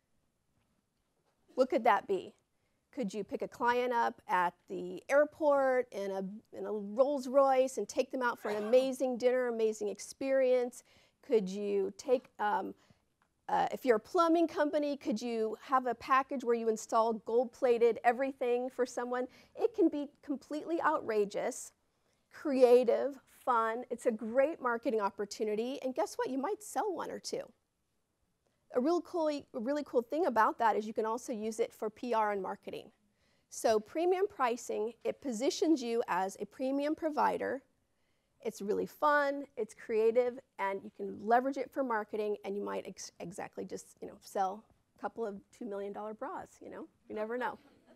What could that be? Could you pick a client up at the airport in a, in a Rolls Royce and take them out for an amazing dinner, amazing experience? Could you take um, Uh, if you're a plumbing company, could you have a package where you install gold-plated everything for someone? It can be completely outrageous, creative, fun. It's a great marketing opportunity, and guess what? You might sell one or two. A real cool, a really cool thing about that is you can also use it for P R and marketing. So premium pricing, it positions you as a premium provider. It's really fun, it's creative, and you can leverage it for marketing, and you might ex exactly just, you know, sell a couple of two million dollar bras, you know? You never know.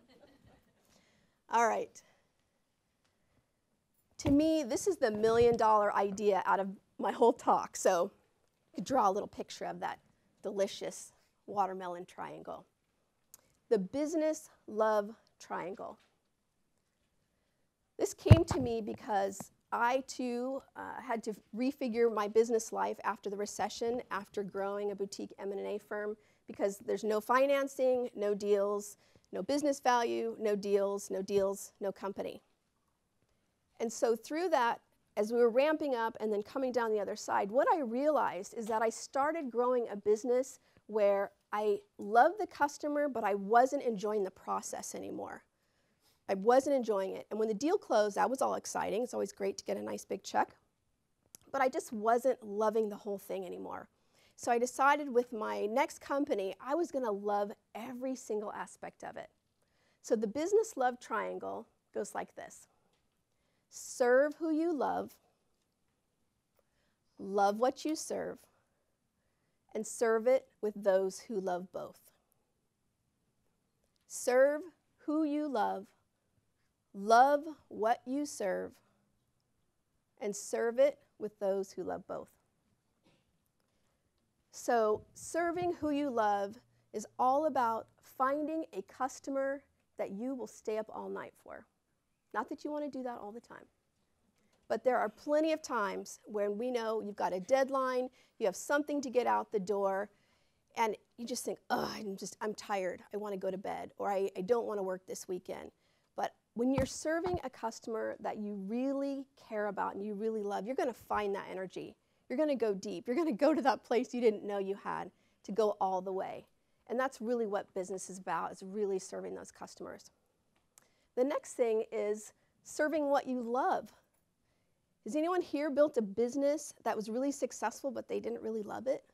All right. To me, this is the million dollar idea out of my whole talk. So you could draw a little picture of that delicious watermelon triangle. The business love triangle. This came to me because I, too, uh, had to refigure my business life after the recession, after growing a boutique M and A firm, because there's no financing, no deals, no business value, no deals, no deals, no company. And so through that, as we were ramping up and then coming down the other side, what I realized is that I started growing a business where I loved the customer, but I wasn't enjoying the process anymore. I wasn't enjoying it. And when the deal closed, that was all exciting. It's always great to get a nice big check. But I just wasn't loving the whole thing anymore. So I decided with my next company, I was going to love every single aspect of it. So the business love triangle goes like this. Serve who you love, love what you serve, and serve it with those who love both. Serve who you love, love what you serve, and serve it with those who love both. So serving who you love is all about finding a customer that you will stay up all night for. Not that you want to do that all the time. But there are plenty of times when we know you've got a deadline, you have something to get out the door, and you just think, oh, I'm just, I'm tired. I want to go to bed, or I, I don't want to work this weekend. But when you're serving a customer that you really care about and you really love, you're going to find that energy. You're going to go deep. You're going to go to that place you didn't know you had to go all the way. And that's really what business is about, is really serving those customers. The next thing is serving what you love. Has anyone here built a business that was really successful, but they didn't really love it?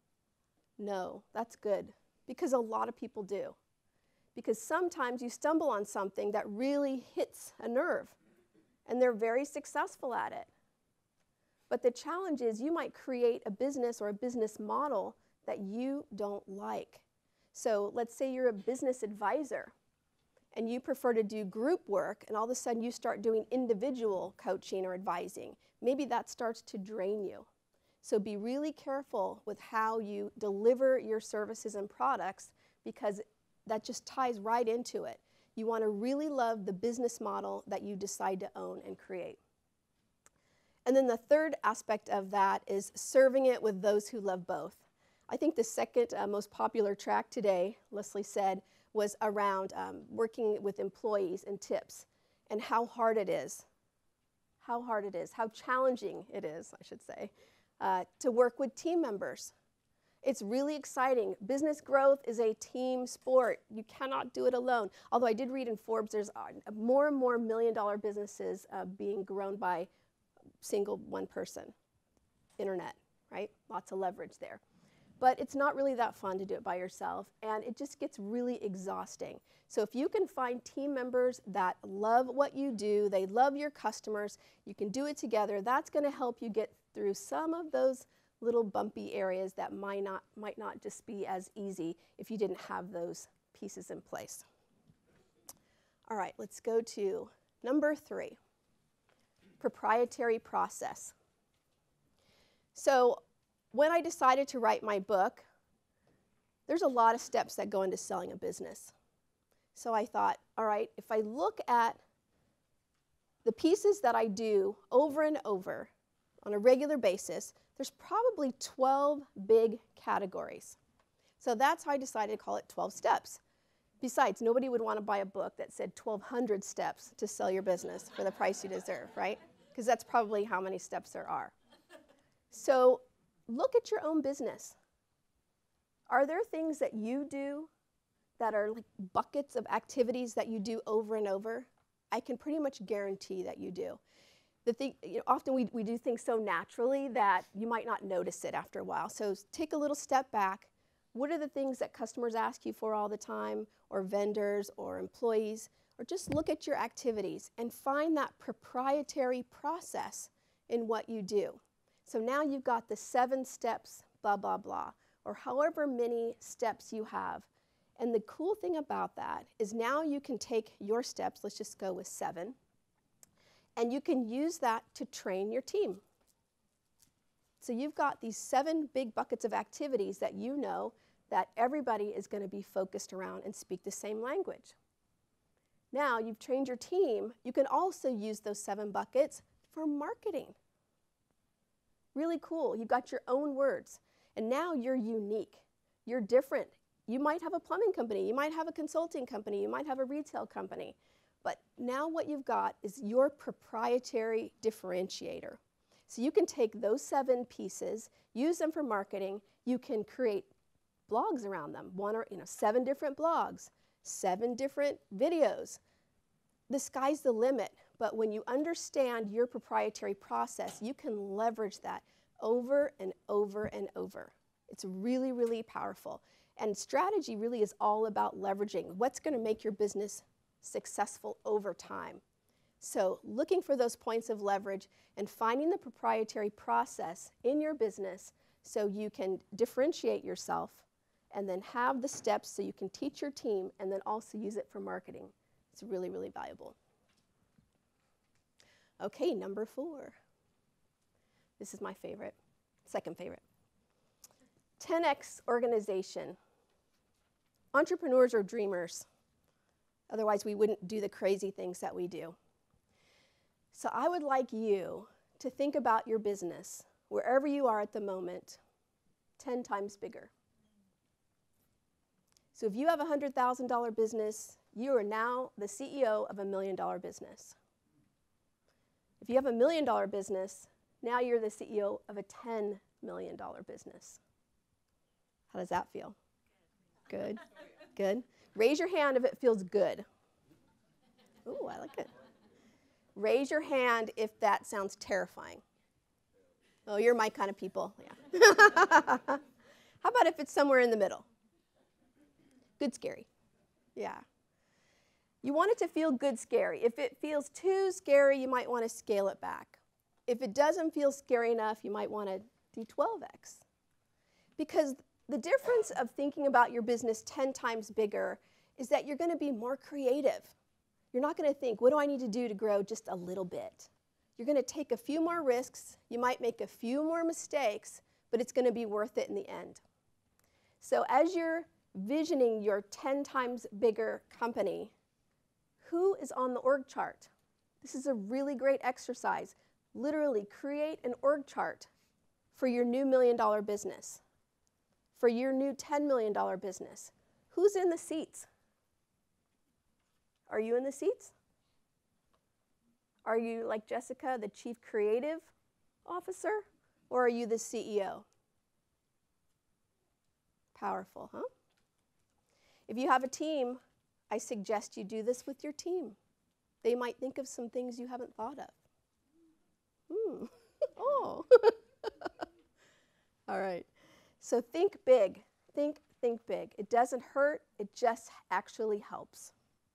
No, that's good, because a lot of people do. Because sometimes you stumble on something that really hits a nerve, and they're very successful at it. But the challenge is you might create a business or a business model that you don't like. So let's say you're a business advisor, and you prefer to do group work, and all of a sudden you start doing individual coaching or advising. Maybe that starts to drain you. So be really careful with how you deliver your services and products, because that just ties right into it. You want to really love the business model that you decide to own and create. And then the third aspect of that is serving it with those who love both. I think the second uh, most popular track today, Leslie said, was around um, working with employees and tips, and how hard it is, how hard it is, how challenging it is, I should say, uh, to work with team members. It's really exciting. Business growth is a team sport. You cannot do it alone. Although I did read in Forbes, there's uh, more and more million dollar businesses uh, being grown by single one person. Internet, right? Lots of leverage there. But it's not really that fun to do it by yourself, and it just gets really exhausting. So if you can find team members that love what you do, they love your customers, you can do it together, that's going to help you get through some of those little bumpy areas that might not, might not just be as easy if you didn't have those pieces in place. All right, let's go to number three, proprietary process. So when I decided to write my book, there's a lot of steps that go into selling a business. So I thought, all right, if I look at the pieces that I do over and over on a regular basis, there's probably twelve big categories. So that's how I decided to call it twelve steps. Besides, nobody would want to buy a book that said twelve hundred steps to sell your business for the price you deserve, right? Because that's probably how many steps there are. So look at your own business. Are there things that you do that are like buckets of activities that you do over and over? I can pretty much guarantee that you do. The thing, you know, often we, we do things so naturally that you might not notice it after a while. So take a little step back. What are the things that customers ask you for all the time, or vendors or employees? Or just look at your activities and find that proprietary process in what you do. So now you've got the seven steps, blah, blah, blah, or however many steps you have. And the cool thing about that is now you can take your steps, let's just go with seven, and you can use that to train your team. So you've got these seven big buckets of activities that you know that everybody is going to be focused around and speak the same language. Now you've trained your team, you can also use those seven buckets for marketing. Really cool. You've got your own words. And now you're unique. You're different. You might have a plumbing company. You might have a consulting company. You might have a retail company. But now what you've got is your proprietary differentiator. So you can take those seven pieces, use them for marketing. You can create blogs around them. One or, you know, seven different blogs, seven different videos. The sky's the limit. But when you understand your proprietary process, you can leverage that over and over and over. It's really, really powerful. And strategy really is all about leveraging what's going to make your business successful over time. So looking for those points of leverage and finding the proprietary process in your business so you can differentiate yourself and then have the steps so you can teach your team and then also use it for marketing. It's really, really valuable. Okay, number four. This is my favorite, second favorite. ten X organization. Entrepreneurs are dreamers. Otherwise, we wouldn't do the crazy things that we do. So I would like you to think about your business, wherever you are at the moment, ten times bigger. So if you have a one hundred thousand dollar business, you are now the C E O of a million dollar business. If you have a million dollar business, now you're the C E O of a ten million dollar business. How does that feel? Good. Good. Raise your hand if it feels good. Ooh, I like it. Raise your hand if that sounds terrifying. Oh, you're my kind of people. Yeah. How about if it's somewhere in the middle? Good, scary. Yeah. You want it to feel good, scary. If it feels too scary, you might want to scale it back. If it doesn't feel scary enough, you might want to do twelve X. Because the difference of thinking about your business ten times bigger is that you're going to be more creative. You're not going to think, what do I need to do to grow just a little bit? You're going to take a few more risks. You might make a few more mistakes, but it's going to be worth it in the end. So as you're visioning your ten times bigger company, who is on the org chart? This is a really great exercise. Literally create an org chart for your new million dollar business, for your new ten million dollar business. Who's in the seats? Are you in the seats? Are you, like Jessica, the chief creative officer? Or are you the C E O? Powerful, huh? If you have a team, I suggest you do this with your team. They might think of some things you haven't thought of. Hmm. Oh. All right. So think big. Think, think big. It doesn't hurt. It just actually helps.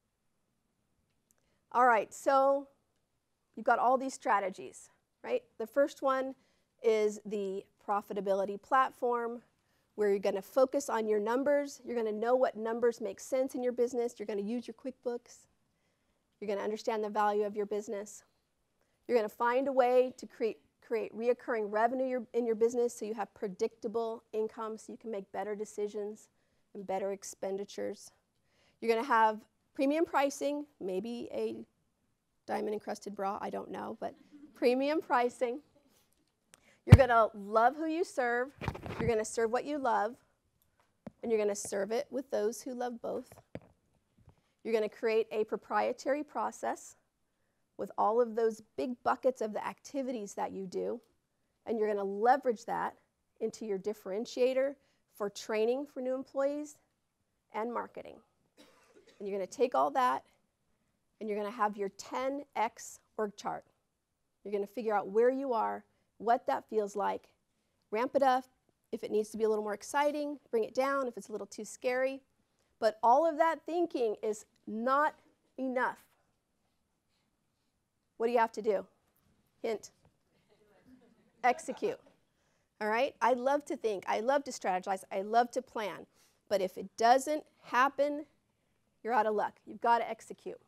All right. So you've got all these strategies, right? The first one is the profitability platform, where you're going to focus on your numbers. You're going to know what numbers make sense in your business. You're going to use your QuickBooks. You're going to understand the value of your business. You're going to find a way to create, create reoccurring revenue in your business so you have predictable income so you can make better decisions and better expenditures. You're going to have premium pricing, maybe a diamond-encrusted bra, I don't know, but premium pricing. You're going to love who you serve. You're going to serve what you love, and you're going to serve it with those who love both. You're going to create a proprietary process with all of those big buckets of the activities that you do, and you're going to leverage that into your differentiator for training for new employees and marketing. And you're going to take all that, and you're going to have your ten X org chart. You're going to figure out where you are, what that feels like, ramp it up if it needs to be a little more exciting, bring it down if it's a little too scary. But all of that thinking is not enough. What do you have to do? Hint. Execute. All right? I love to think. I love to strategize. I love to plan. But if it doesn't happen, you're out of luck. You've got to execute.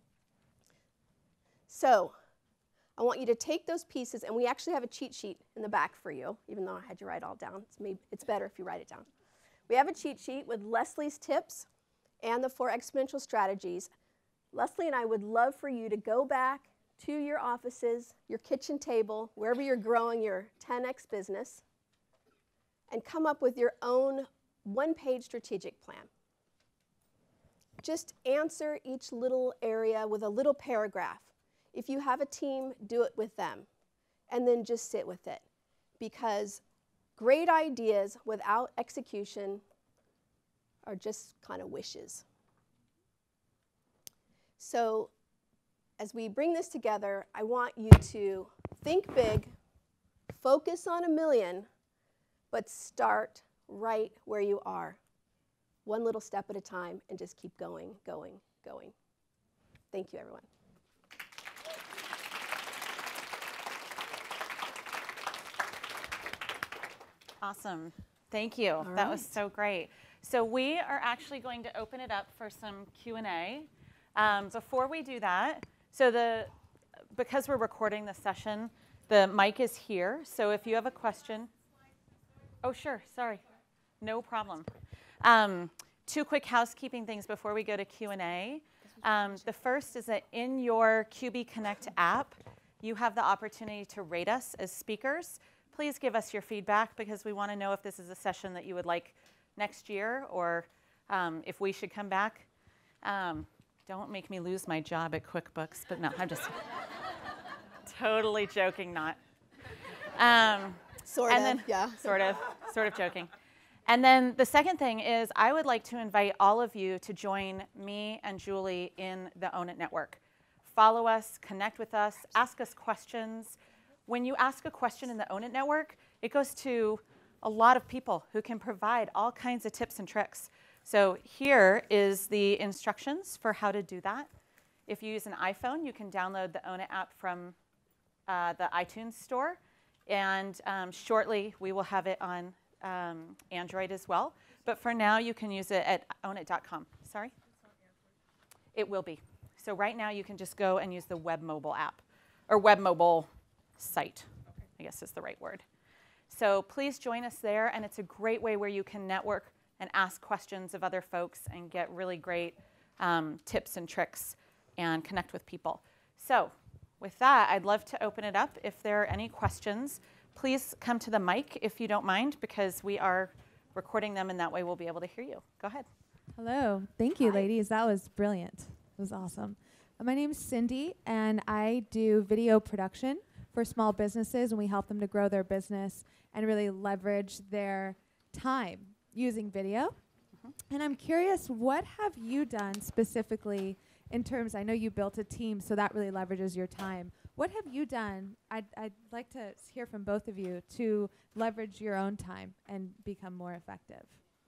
So I want you to take those pieces, and we actually have a cheat sheet in the back for you, even though I had you write it all down. It's, maybe, it's better if you write it down. We have a cheat sheet with Leslie's tips and the four exponential strategies. Leslie and I would love for you to go back to your offices, your kitchen table, wherever you're growing your ten X business, and come up with your own one-page strategic plan. Just answer each little area with a little paragraph. If you have a team, do it with them, and then just sit with it. Because great ideas without execution are just kind of wishes. So as we bring this together, I want you to think big, focus on a million, but start right where you are. One little step at a time, and just keep going, going, going. Thank you, everyone. Awesome. Thank you. All that right. was so great. So we are actually going to open it up for some Q and A. Um, before we do that, so the because we're recording the session, the mic is here. So if you have a question. Oh, sure. Sorry. No problem. Um, two quick housekeeping things before we go to Q and A. Um, the first is that in your Q B Connect app, you have the opportunity to rate us as speakers. Please give us your feedback because we want to know if this is a session that you would like next year or um, if we should come back. Um, don't make me lose my job at QuickBooks, but no, I'm just totally joking, not. Um, Sort and of, then, yeah. Sort of, sort of joking. And then the second thing is I would like to invite all of you to join me and Julie in the Own It Network. Follow us, connect with us, ask us questions. When you ask a question in the Own It Network, it goes to a lot of people who can provide all kinds of tips and tricks. So here is the instructions for how to do that. If you use an iPhone, you can download the Own It app from uh, the iTunes store. And um, shortly, we will have it on um, Android as well. But for now, you can use it at own it dot com. Sorry? It will be. So right now, you can just go and use the web mobile app, or web mobile site, I guess is the right word. So please join us there. And it's a great way where you can network and ask questions of other folks and get really great um, tips and tricks and connect with people. So with that, I'd love to open it up. If there are any questions, please come to the mic if you don't mind, because we are recording them, and that way we'll be able to hear you. Go ahead. Hello. Thank you, Hi. ladies. That was brilliant. It was awesome. Uh, my name is Cindy, and I do video production for small businesses, and we help them to grow their business and really leverage their time using video. Mm-hmm. And I'm curious, what have you done specifically in terms, I know you built a team, so that really leverages your time. What have you done, I'd, I'd like to hear from both of you, to leverage your own time and become more effective?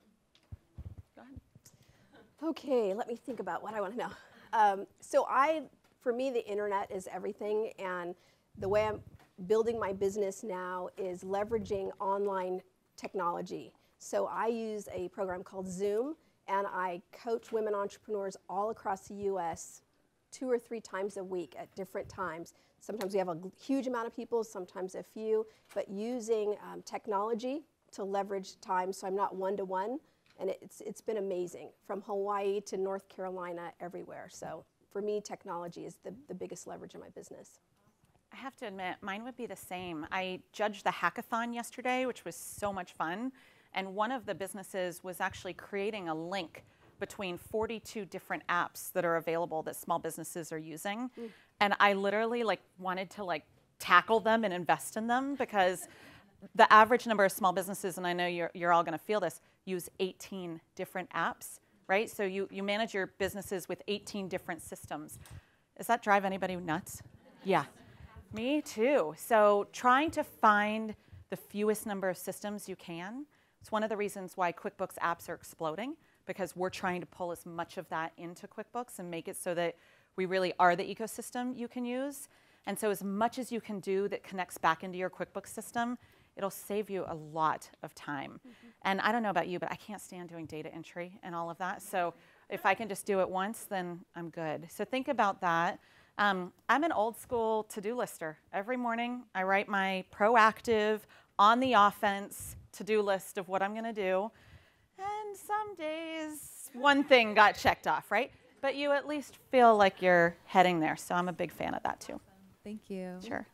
Go ahead. Okay, let me think about what I want to know. Um, so I, for me, the internet is everything, and the way I'm building my business now is leveraging online technology. So I use a program called Zoom, and I coach women entrepreneurs all across the U S two or three times a week at different times. Sometimes we have a huge amount of people, sometimes a few, but using um, technology to leverage time so I'm not one-to-one, and it's, it's been amazing, from Hawaii to North Carolina, everywhere. So for me, technology is the, the biggest leverage in my business. I have to admit, mine would be the same. I judged the hackathon yesterday, which was so much fun. And one of the businesses was actually creating a link between forty-two different apps that are available that small businesses are using. Mm. And I literally like wanted to like tackle them and invest in them, because the average number of small businesses, and I know you're, you're all going to feel this, use eighteen different apps, right? So you, you manage your businesses with eighteen different systems. Does that drive anybody nuts? Yeah, me too. So trying to find the fewest number of systems you can. It's one of the reasons why QuickBooks apps are exploding, because we're trying to pull as much of that into QuickBooks and make it so that we really are the ecosystem you can use. And so as much as you can do that connects back into your QuickBooks system, it'll save you a lot of time. Mm-hmm. And I don't know about you, but I can't stand doing data entry and all of that. So if I can just do it once, then I'm good. So think about that. Um, I'm an old school to-do lister. Every morning I write my proactive, on the offense to-do list of what I'm going to do. And some days one thing got checked off, right? But you at least feel like you're heading there. So I'm a big fan of that too. Thank you. Sure.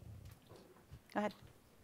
Go ahead.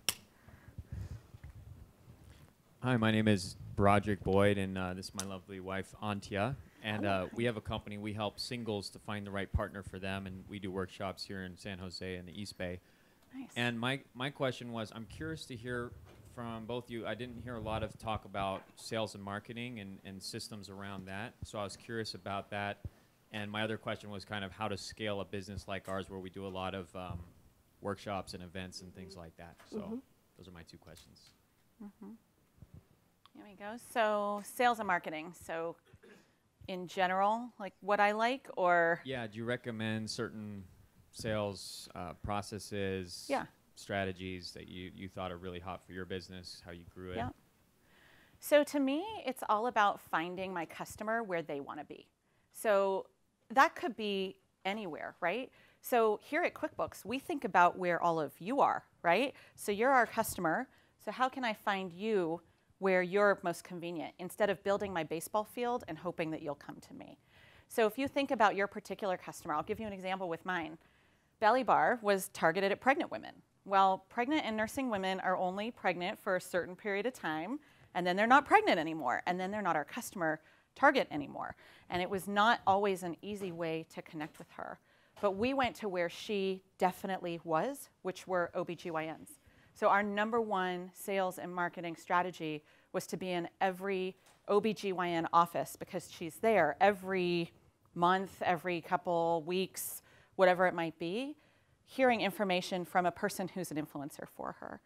Hi, my name is Broderick Boyd, and uh, this is my lovely wife, Antia. And uh, we have a company. We help singles to find the right partner for them, and we do workshops here in San Jose and the East Bay. Nice. And my, my question was, I'm curious to hear from both of you. I didn't hear a lot of talk about sales and marketing and, and systems around that, so I was curious about that. And my other question was kind of how to scale a business like ours, where we do a lot of um, workshops and events and things like that. So mm-hmm. those are my two questions. Mm-hmm. Here we go. So sales and marketing. So in general, like what I like, or? Yeah, do you recommend certain sales uh, processes? Yeah. Strategies that you, you thought are really hot for your business, how you grew it? Yeah. So to me, it's all about finding my customer where they want to be. So that could be anywhere, right? So here at QuickBooks, we think about where all of you are, right? So you're our customer. So how can I find you where you're most convenient, instead of building my baseball field and hoping that you'll come to me? So if you think about your particular customer, I'll give you an example with mine. Belly Bar was targeted at pregnant women. Well, pregnant and nursing women are only pregnant for a certain period of time, and then they're not pregnant anymore, and then they're not our customer target anymore. And it was not always an easy way to connect with her. But we went to where she definitely was, which were O B G Y Ns. So our number one sales and marketing strategy was to be in every O B G Y N office, because she's there every month, every couple weeks, whatever it might be, hearing information from a person who's an influencer for her.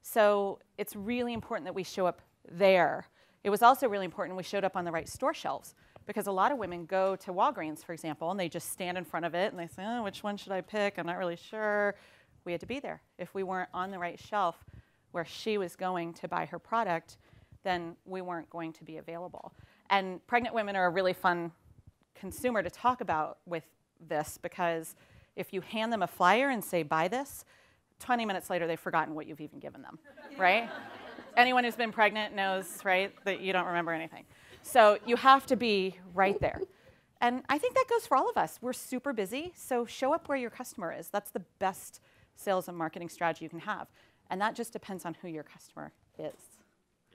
So it's really important that we show up there. It was also really important we showed up on the right store shelves, because a lot of women go to Walgreens, for example, and they just stand in front of it and they say, oh, which one should I pick? I'm not really sure. We had to be there. If we weren't on the right shelf where she was going to buy her product, then we weren't going to be available. And pregnant women are a really fun consumer to talk about with this, because if you hand them a flyer and say, buy this, twenty minutes later they've forgotten what you've even given them, right? Anyone who's been pregnant knows, right, that you don't remember anything. So you have to be right there. And I think that goes for all of us. We're super busy, so show up where your customer is. That's the best sales and marketing strategy you can have. And that just depends on who your customer is. Yeah.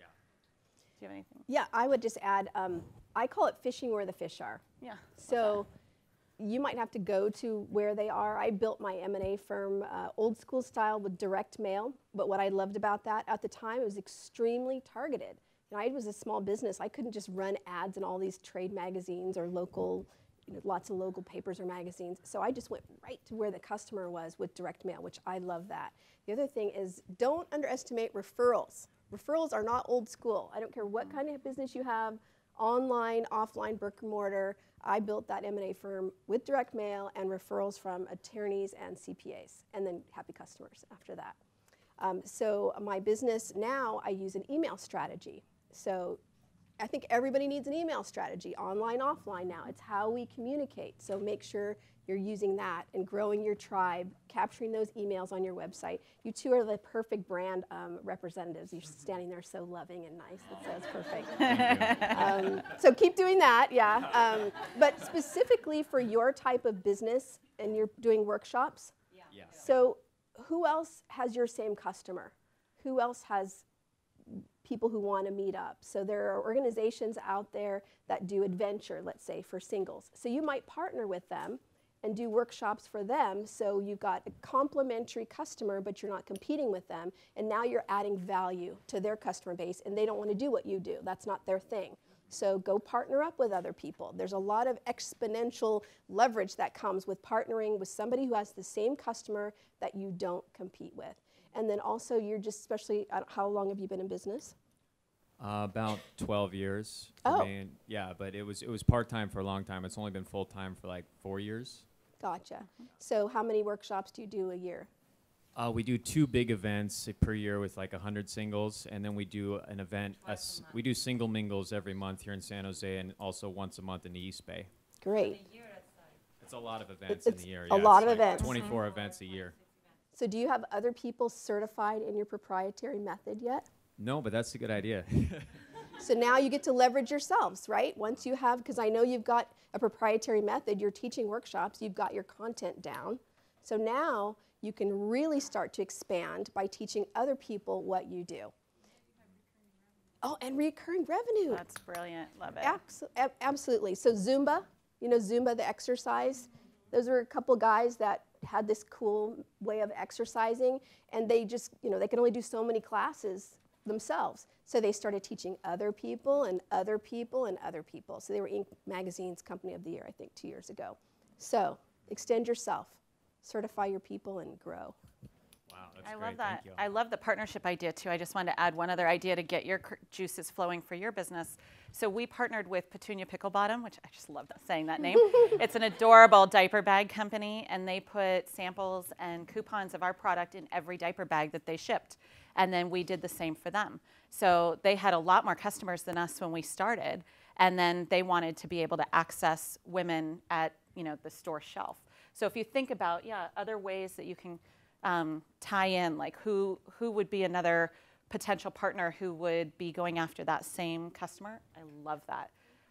Do you have anything? Yeah, I would just add, um, I call it fishing where the fish are. Yeah. So you might have to go to where they are. I built my M and A firm uh, old school style with direct mail, but what I loved about that at the time, it was extremely targeted. And I was a small business. I couldn't just run ads in all these trade magazines or local, you know, lots of local papers or magazines. So I just went right to where the customer was with direct mail, which I love that. The other thing is, don't underestimate referrals. Referrals are not old school. I don't care what kind of business you have, online, offline, brick and mortar. I built that M and A firm with direct mail and referrals from attorneys and C P As, and then happy customers after that. Um, so my business now, I use an email strategy. So I think everybody needs an email strategy, online, offline now. It's how we communicate. So make sure you're using that and growing your tribe, capturing those emails on your website. You two are the perfect brand um, representatives. You're standing there so loving and nice. That's, that's perfect. um, so keep doing that, yeah. Um, but specifically for your type of business, and you're doing workshops, Yeah. Yeah. so who else has your same customer? Who else has people who want to meet up? So there are organizations out there that do adventure, let's say, for singles. So you might partner with them and do workshops for them, so you've got a complementary customer, but you're not competing with them, and now you're adding value to their customer base, and they don't want to do what you do. That's not their thing. So go partner up with other people. There's a lot of exponential leverage that comes with partnering with somebody who has the same customer that you don't compete with. And then also, you're just, especially, uh, how long have you been in business? Uh, about twelve years. Oh. I mean, yeah, but it was it was part-time for a long time. It's only been full-time for like four years. Gotcha. So how many workshops do you do a year? Uh, we do two big events per year with like one hundred singles, and then we do an event. A s- we do single mingles every month here in San Jose, and also once a month in the East Bay. Great. It's a lot of events It's in the year. a yeah, lot it's of like events. twenty-four events a year. So do you have other people certified in your proprietary method yet? No, but that's a good idea. So now you get to leverage yourselves, right? Once you have, because I know you've got a proprietary method, you're teaching workshops, you've got your content down. So now you can really start to expand by teaching other people what you do. Oh, and recurring revenue. That's brilliant. Love it. Abso- ab- absolutely. So Zumba, you know Zumba, the exercise, those were a couple guys that had this cool way of exercising, and they just, you know, they could only do so many classes themselves. So they started teaching other people and other people and other people. So they were Inc Magazine's Company of the Year, I think, two years ago. So extend yourself, certify your people, and grow. Wow, that's I great. love that. Thank you. I love the partnership idea too. I just wanted to add one other idea to get your cr- juices flowing for your business. So we partnered with Petunia Picklebottom, which I just love that, saying that name. It's an adorable diaper bag company, and they put samples and coupons of our product in every diaper bag that they shipped. And then we did the same for them. So they had a lot more customers than us when we started, and then they wanted to be able to access women at, you know, the store shelf. So if you think about, yeah, other ways that you can um, tie in, like who who would be another potential partner who would be going after that same customer? I love that.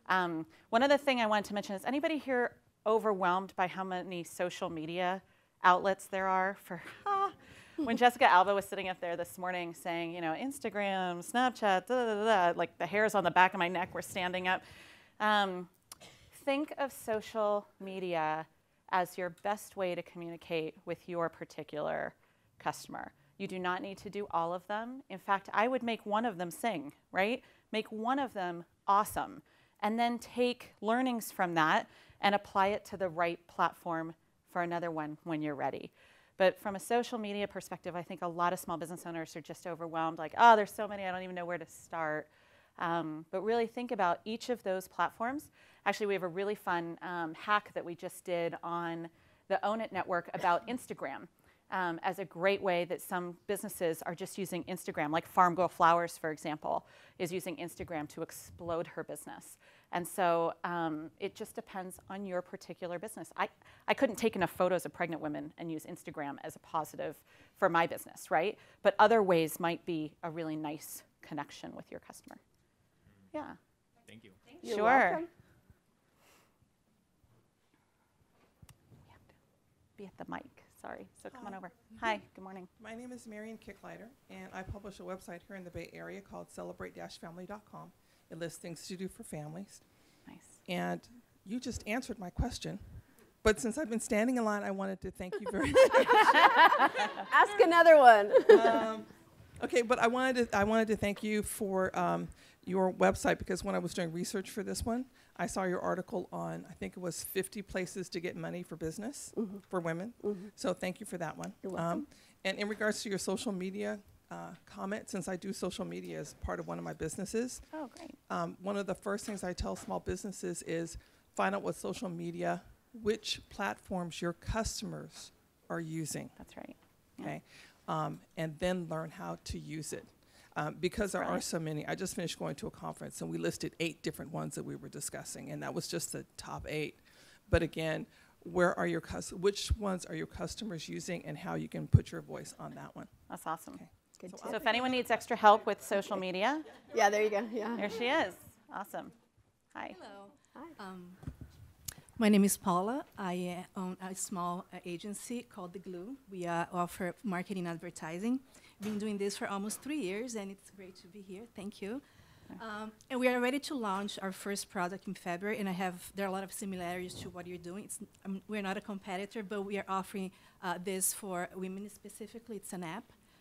Um, one other thing I wanted to mention is anybody here overwhelmed by how many social media outlets there are for, ah, when Jessica Alba was sitting up there this morning saying, you know, Instagram, Snapchat, da, da, da, da, like the hairs on the back of my neck were standing up. Um, think of social media as your best way to communicate with your particular customer. You do not need to do all of them. In fact, I would make one of them sing, right? Make one of them awesome, and then take learnings from that and apply it to the right platform for another one when you're ready. But from a social media perspective, I think a lot of small business owners are just overwhelmed, like, oh, there's so many, I don't even know where to start. Um, but really think about each of those platforms. Actually, we have a really fun um, hack that we just did on the Own It Network about Instagram um, as a great way that some businesses are just using Instagram, like Farm Girl Flowers, for example, is using Instagram to explode her business. And so um, it just depends on your particular business. I, I couldn't take enough photos of pregnant women and use Instagram as a positive for my business, right? But other ways might be a really nice connection with your customer. Yeah. Thank you. You're Sure. welcome. We have to be at the mic. Sorry. So come on Hi. over. Hi. Good morning. My name is Marion Kicklighter, and I publish a website here in the Bay Area called celebrate dash family dot com. It lists things to do for families. Nice. And you just answered my question. But since I've been standing in line, I wanted to thank you very much. Ask another one. um, okay, but I wanted to, I wanted to thank you for um, your website, because when I was doing research for this one, I saw your article on, I think it was fifty places to get money for business Mhm. for women. Mhm. So thank you for that one. You're welcome. Um, and in regards to your social media uh, comment, since I do social media as part of one of my businesses, Oh, great. um, one of the first things I tell small businesses is find out what social media, which platforms your customers are using, That's right. Yeah. okay? Um, and then learn how to use it. Um, because there are Right. so many. I just finished going to a conference, and we listed eight different ones that we were discussing, and that was just the top eight. But again, where are your cus- which ones are your customers using, and how you can put your voice on that one. That's awesome. Okay. Good So tip. So if anyone needs extra help with social media, Yeah, there you go. Yeah. there she is. Awesome. Hi. Hello. Hi. Um, my name is Paula. I uh, own a small uh, agency called The Glue. We uh, offer marketing and advertising. Been doing this for almost three years, and it's great to be here. Thank you. Um, and we are ready to launch our first product in February, and I have there are a lot of similarities to what you're doing. It's, um, we're not a competitor, but we are offering uh, this for women specifically. It's an app.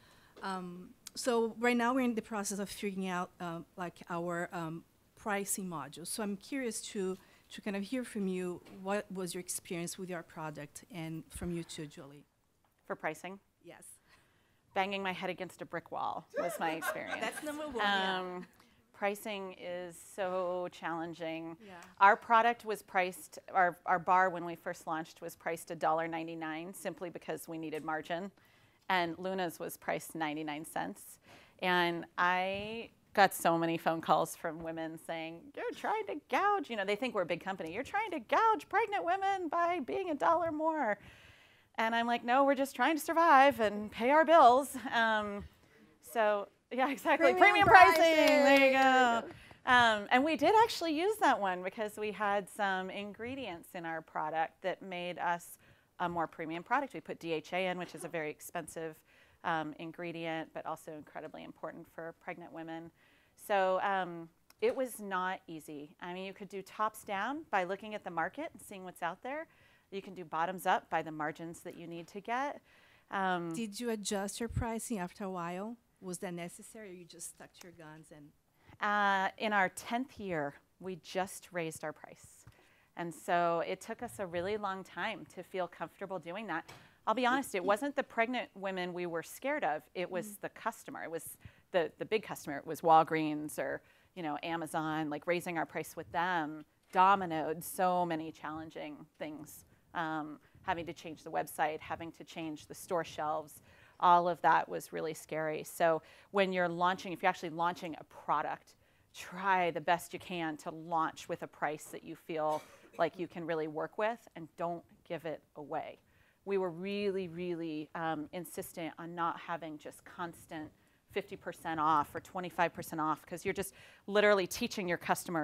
Um, so right now we're in the process of figuring out um, like our um, pricing module. So I'm curious to to kind of hear from you, what was your experience with your product, and from you too, Julie. For pricing, Yes. banging my head against a brick wall was my experience. That's number one. yeah. Um, pricing is so challenging. Yeah. Our product was priced, our, our bar when we first launched was priced one dollar ninety-nine simply because we needed margin. And Luna's was priced ninety-nine cents. And I got so many phone calls from women saying, you're trying to gouge, you know, they think we're a big company. You're trying to gouge pregnant women by being a dollar more. And I'm like, no, we're just trying to survive and pay our bills. Um, so, yeah, exactly. Premium Premium, pricing. pricing. There you go. Um, and we did actually use that one because we had some ingredients in our product that made us a more premium product. We put D H A in, which is a very expensive um, ingredient, but also incredibly important for pregnant women. So um, it was not easy. I mean, you could do tops down by looking at the market and seeing what's out there. You can do bottoms up by the margins that you need to get. Um, Did you adjust your pricing after a while? Was that necessary, or you just stuck to your guns? And Uh, in our tenth year, we just raised our price. And so it took us a really long time to feel comfortable doing that. I'll be honest, it wasn't the pregnant women we were scared of. It was mm. the customer. It was the, the big customer. It was Walgreens or, you know, Amazon, like raising our price with them, Domino'd, so many challenging things. Um, having to change the website, having to change the store shelves, all of that was really scary. So when you're launching, if you're actually launching a product, try the best you can to launch with a price that you feel like you can really work with, and don't give it away. We were really, really um, insistent on not having just constant fifty percent off or twenty-five percent off, because you're just literally teaching your customers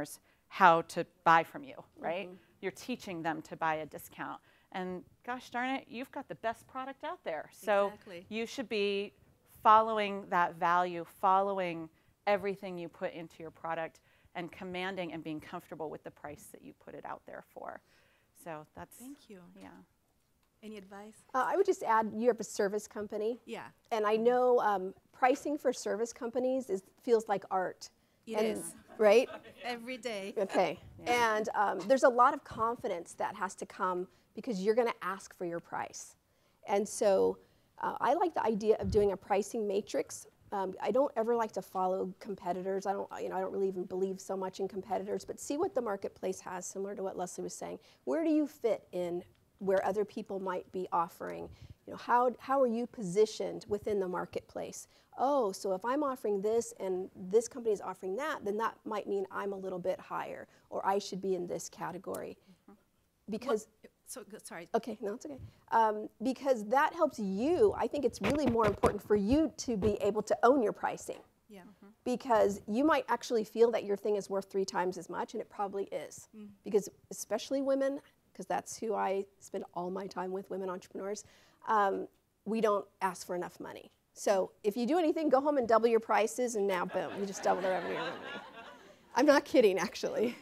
how to buy from you, right? Mm-hmm. You're teaching them to buy a discount. And gosh darn it, you've got the best product out there. So Exactly. you should be following that value, following everything you put into your product, and commanding and being comfortable with the price that you put it out there for. So that's, Thank you. yeah. Any advice? Uh, I would just add, you have a service company. Yeah. And I know um, pricing for service companies is feels like art. It and, is. Right? Every day. Okay. Yeah. And um, there's a lot of confidence that has to come because you're going to ask for your price. And so uh, I like the idea of doing a pricing matrix. Um, I don't ever like to follow competitors. I don't, you know, I don't really even believe so much in competitors, but see what the marketplace has, similar to what Leslie was saying. Where do you fit in where other people might be offering? You know, how, how are you positioned within the marketplace? Oh, so if I'm offering this and this company is offering that, then that might mean I'm a little bit higher, or I should be in this category. Mm-hmm. Because What, so good, sorry. Okay, no, it's okay. Um, because that helps you. I think it's really more important for you to be able to own your pricing. Yeah. Mm-hmm. Because you might actually feel that your thing is worth three times as much, and it probably is. Mm. Because especially women, because that's who I spend all my time with, women entrepreneurs, um, we don't ask for enough money. So if you do anything, go home and double your prices, and now, boom, you just double the revenue. I'm not kidding, actually.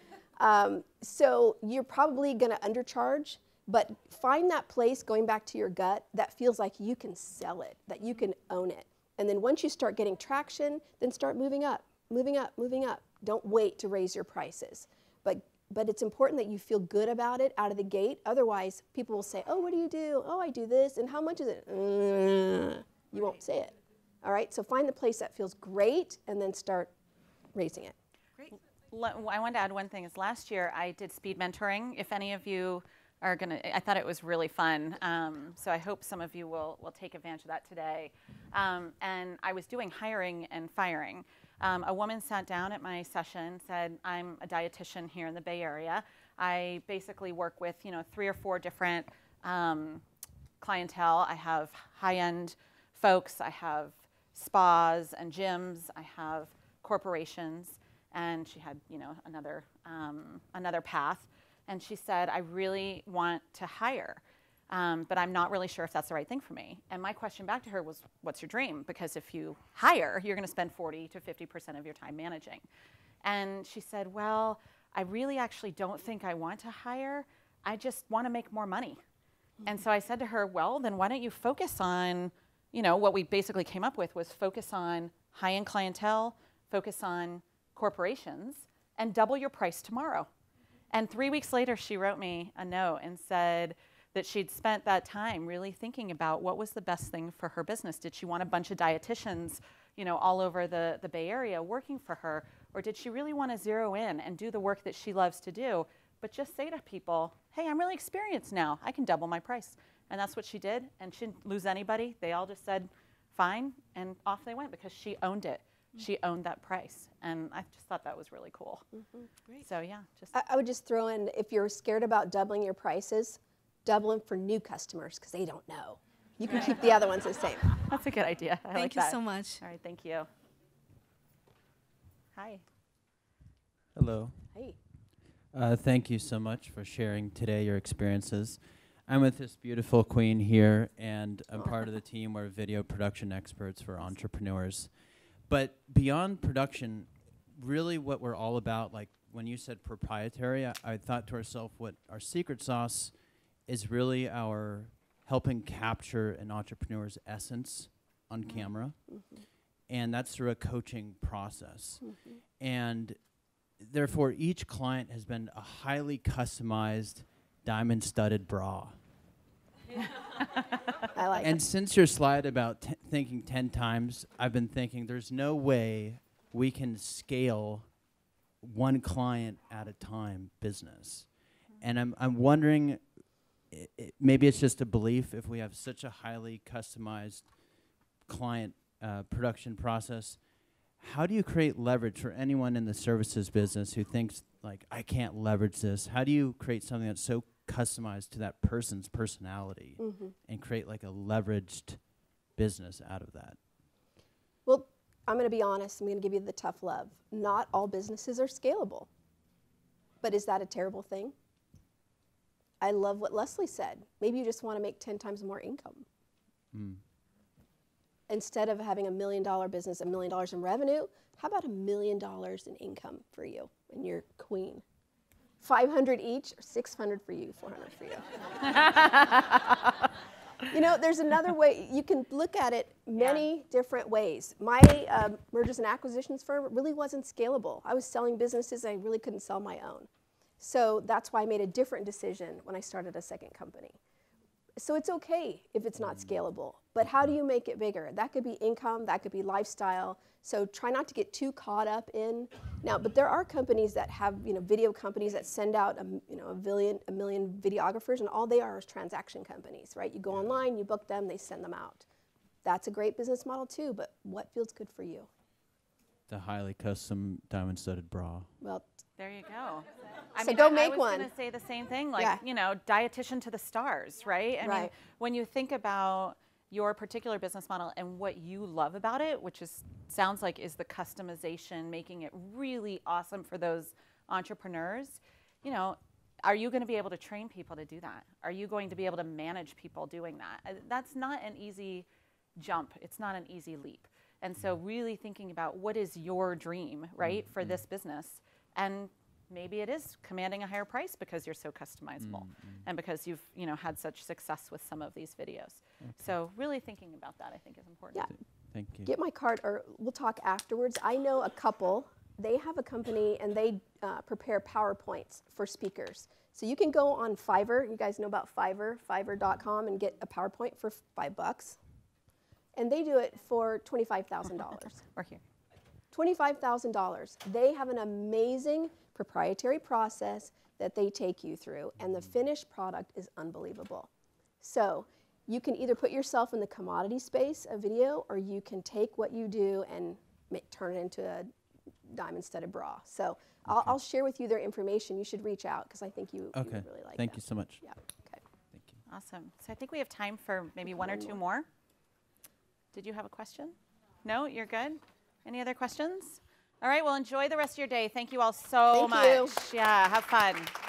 Um, so you're probably going to undercharge, but find that place, going back to your gut, that feels like you can sell it, that you can own it. And then once you start getting traction, then start moving up, moving up, moving up. Don't wait to raise your prices. But, but it's important that you feel good about it out of the gate. Otherwise, people will say, oh, what do you do? Oh, I do this. And how much is it? Mm, you won't say it. All right? So find the place that feels great and then start raising it. Great. I wanted to add one thing. Is last year I did speed mentoring. If any of you are going to, I thought it was really fun. Um, so I hope some of you will, will take advantage of that today. Um, and I was doing hiring and firing. Um, a woman sat down at my session, said, I'm a dietitian here in the Bay Area. I basically work with, you know, three or four different um, clientele. I have high-end folks. I have spas and gyms. I have corporations. And she had, you know, another, um, another path. And she said, I really want to hire, um, but I'm not really sure if that's the right thing for me. And my question back to her was, what's your dream? Because if you hire, you're going to spend forty to fifty percent of your time managing. And she said, well, I really actually don't think I want to hire. I just want to make more money. Mm-hmm. And so I said to her, well, then why don't you focus on, you know, what we basically came up with was focus on high-end clientele, focus on corporations, and double your price tomorrow. And three weeks later, she wrote me a note and said that she'd spent that time really thinking about what was the best thing for her business. Did she want a bunch of dietitians, you know, all over the, the Bay Area working for her? Or did she really want to zero in and do the work that she loves to do, but just say to people, hey, I'm really experienced now. I can double my price. And that's what she did. And she didn't lose anybody. They all just said, fine. And off they went because she owned it. She owned that price, and I just thought that was really cool. Mm-hmm. Great. So yeah, just I, I would just throw in, if you're scared about doubling your prices, double them for new customers because they don't know. You can keep the other ones the same. that's a good idea. I Thank like you that. so much. All right, thank you. Hi. Hello. Hey. Uh, thank you so much for sharing today your experiences. I'm with this beautiful queen here, and I'm part of the team. We're video production experts for entrepreneurs. But beyond production, really what we're all about, like when you said proprietary, I, I thought to ourselves what our secret sauce is really our helping capture an entrepreneur's essence on mm-hmm. camera. Mm-hmm. And that's through a coaching process. Mm-hmm. And therefore, each client has been a highly customized diamond-studded bra. I like and it. since your slide about t- thinking ten times, I've been thinking there's no way we can scale one client at a time business. Mm-hmm. And I'm I'm wondering, I- I maybe it's just a belief, if we have such a highly customized client uh, production process, how do you create leverage for anyone in the services business who thinks, like, I can't leverage this? How do you create something that's so customized to that person's personality mm-hmm. and create like a leveraged business out of that? Well, I'm going to be honest. I'm going to give you the tough love. Not all businesses are scalable. But is that a terrible thing? I love what Leslie said. Maybe you just want to make ten times more income. Mm. Instead of having a million dollar business, a million dollars in revenue, how about a million dollars in income for you and your queen? five hundred each, or six hundred for you, four hundred for you. You know, there's another way. You can look at it many yeah. different ways. My um, mergers and acquisitions firm really wasn't scalable. I was selling businesses I really couldn't sell my own. So that's why I made a different decision when I started a second company. So it's okay if it's not scalable, but how do you make it bigger? That could be income, that could be lifestyle. So try not to get too caught up in. Now, but there are companies that have, you know, video companies that send out, a, you know, a million, a million videographers, and all they are is transaction companies, right? You go online, you book them, they send them out. That's a great business model too, but what feels good for you? The highly custom diamond-studded bra. Well, there you go. I so mean, go I, make I was one. going to say the same thing, like, yeah. you know, dietitian to the stars, right? I right. mean, when you think about your particular business model and what you love about it, which is sounds like is the customization, making it really awesome for those entrepreneurs, you know, are you going to be able to train people to do that? Are you going to be able to manage people doing that? Uh, That's not an easy jump. It's not an easy leap. And so really thinking about what is your dream, right, for this business. And maybe it is commanding a higher price because you're so customizable mm-hmm. and because you've, you know, had such success with some of these videos. Okay. So really thinking about that, I think, is important. Yeah. Thank you. Get my card, or we'll talk afterwards. I know a couple. They have a company, and they uh, prepare PowerPoints for speakers. So you can go on Fiverr. You guys know about Fiverr, fiverr dot com, and get a PowerPoint for five bucks. And they do it for twenty-five thousand dollars. Or here. twenty-five thousand dollars. They have an amazing proprietary process that they take you through, and the finished product is unbelievable. So you can either put yourself in the commodity space of video, or you can take what you do and make, turn it into a diamond-studded bra. So okay. I'll, I'll share with you their information. You should reach out because I think you, okay. you would really like Thank them. you so much. Yeah. Okay. Thank you. Awesome. So I think we have time for maybe one or two more. Did you have a question? No, you're good? Any other questions? All right, well, enjoy the rest of your day. Thank you all so Thank much. you. Yeah, have fun.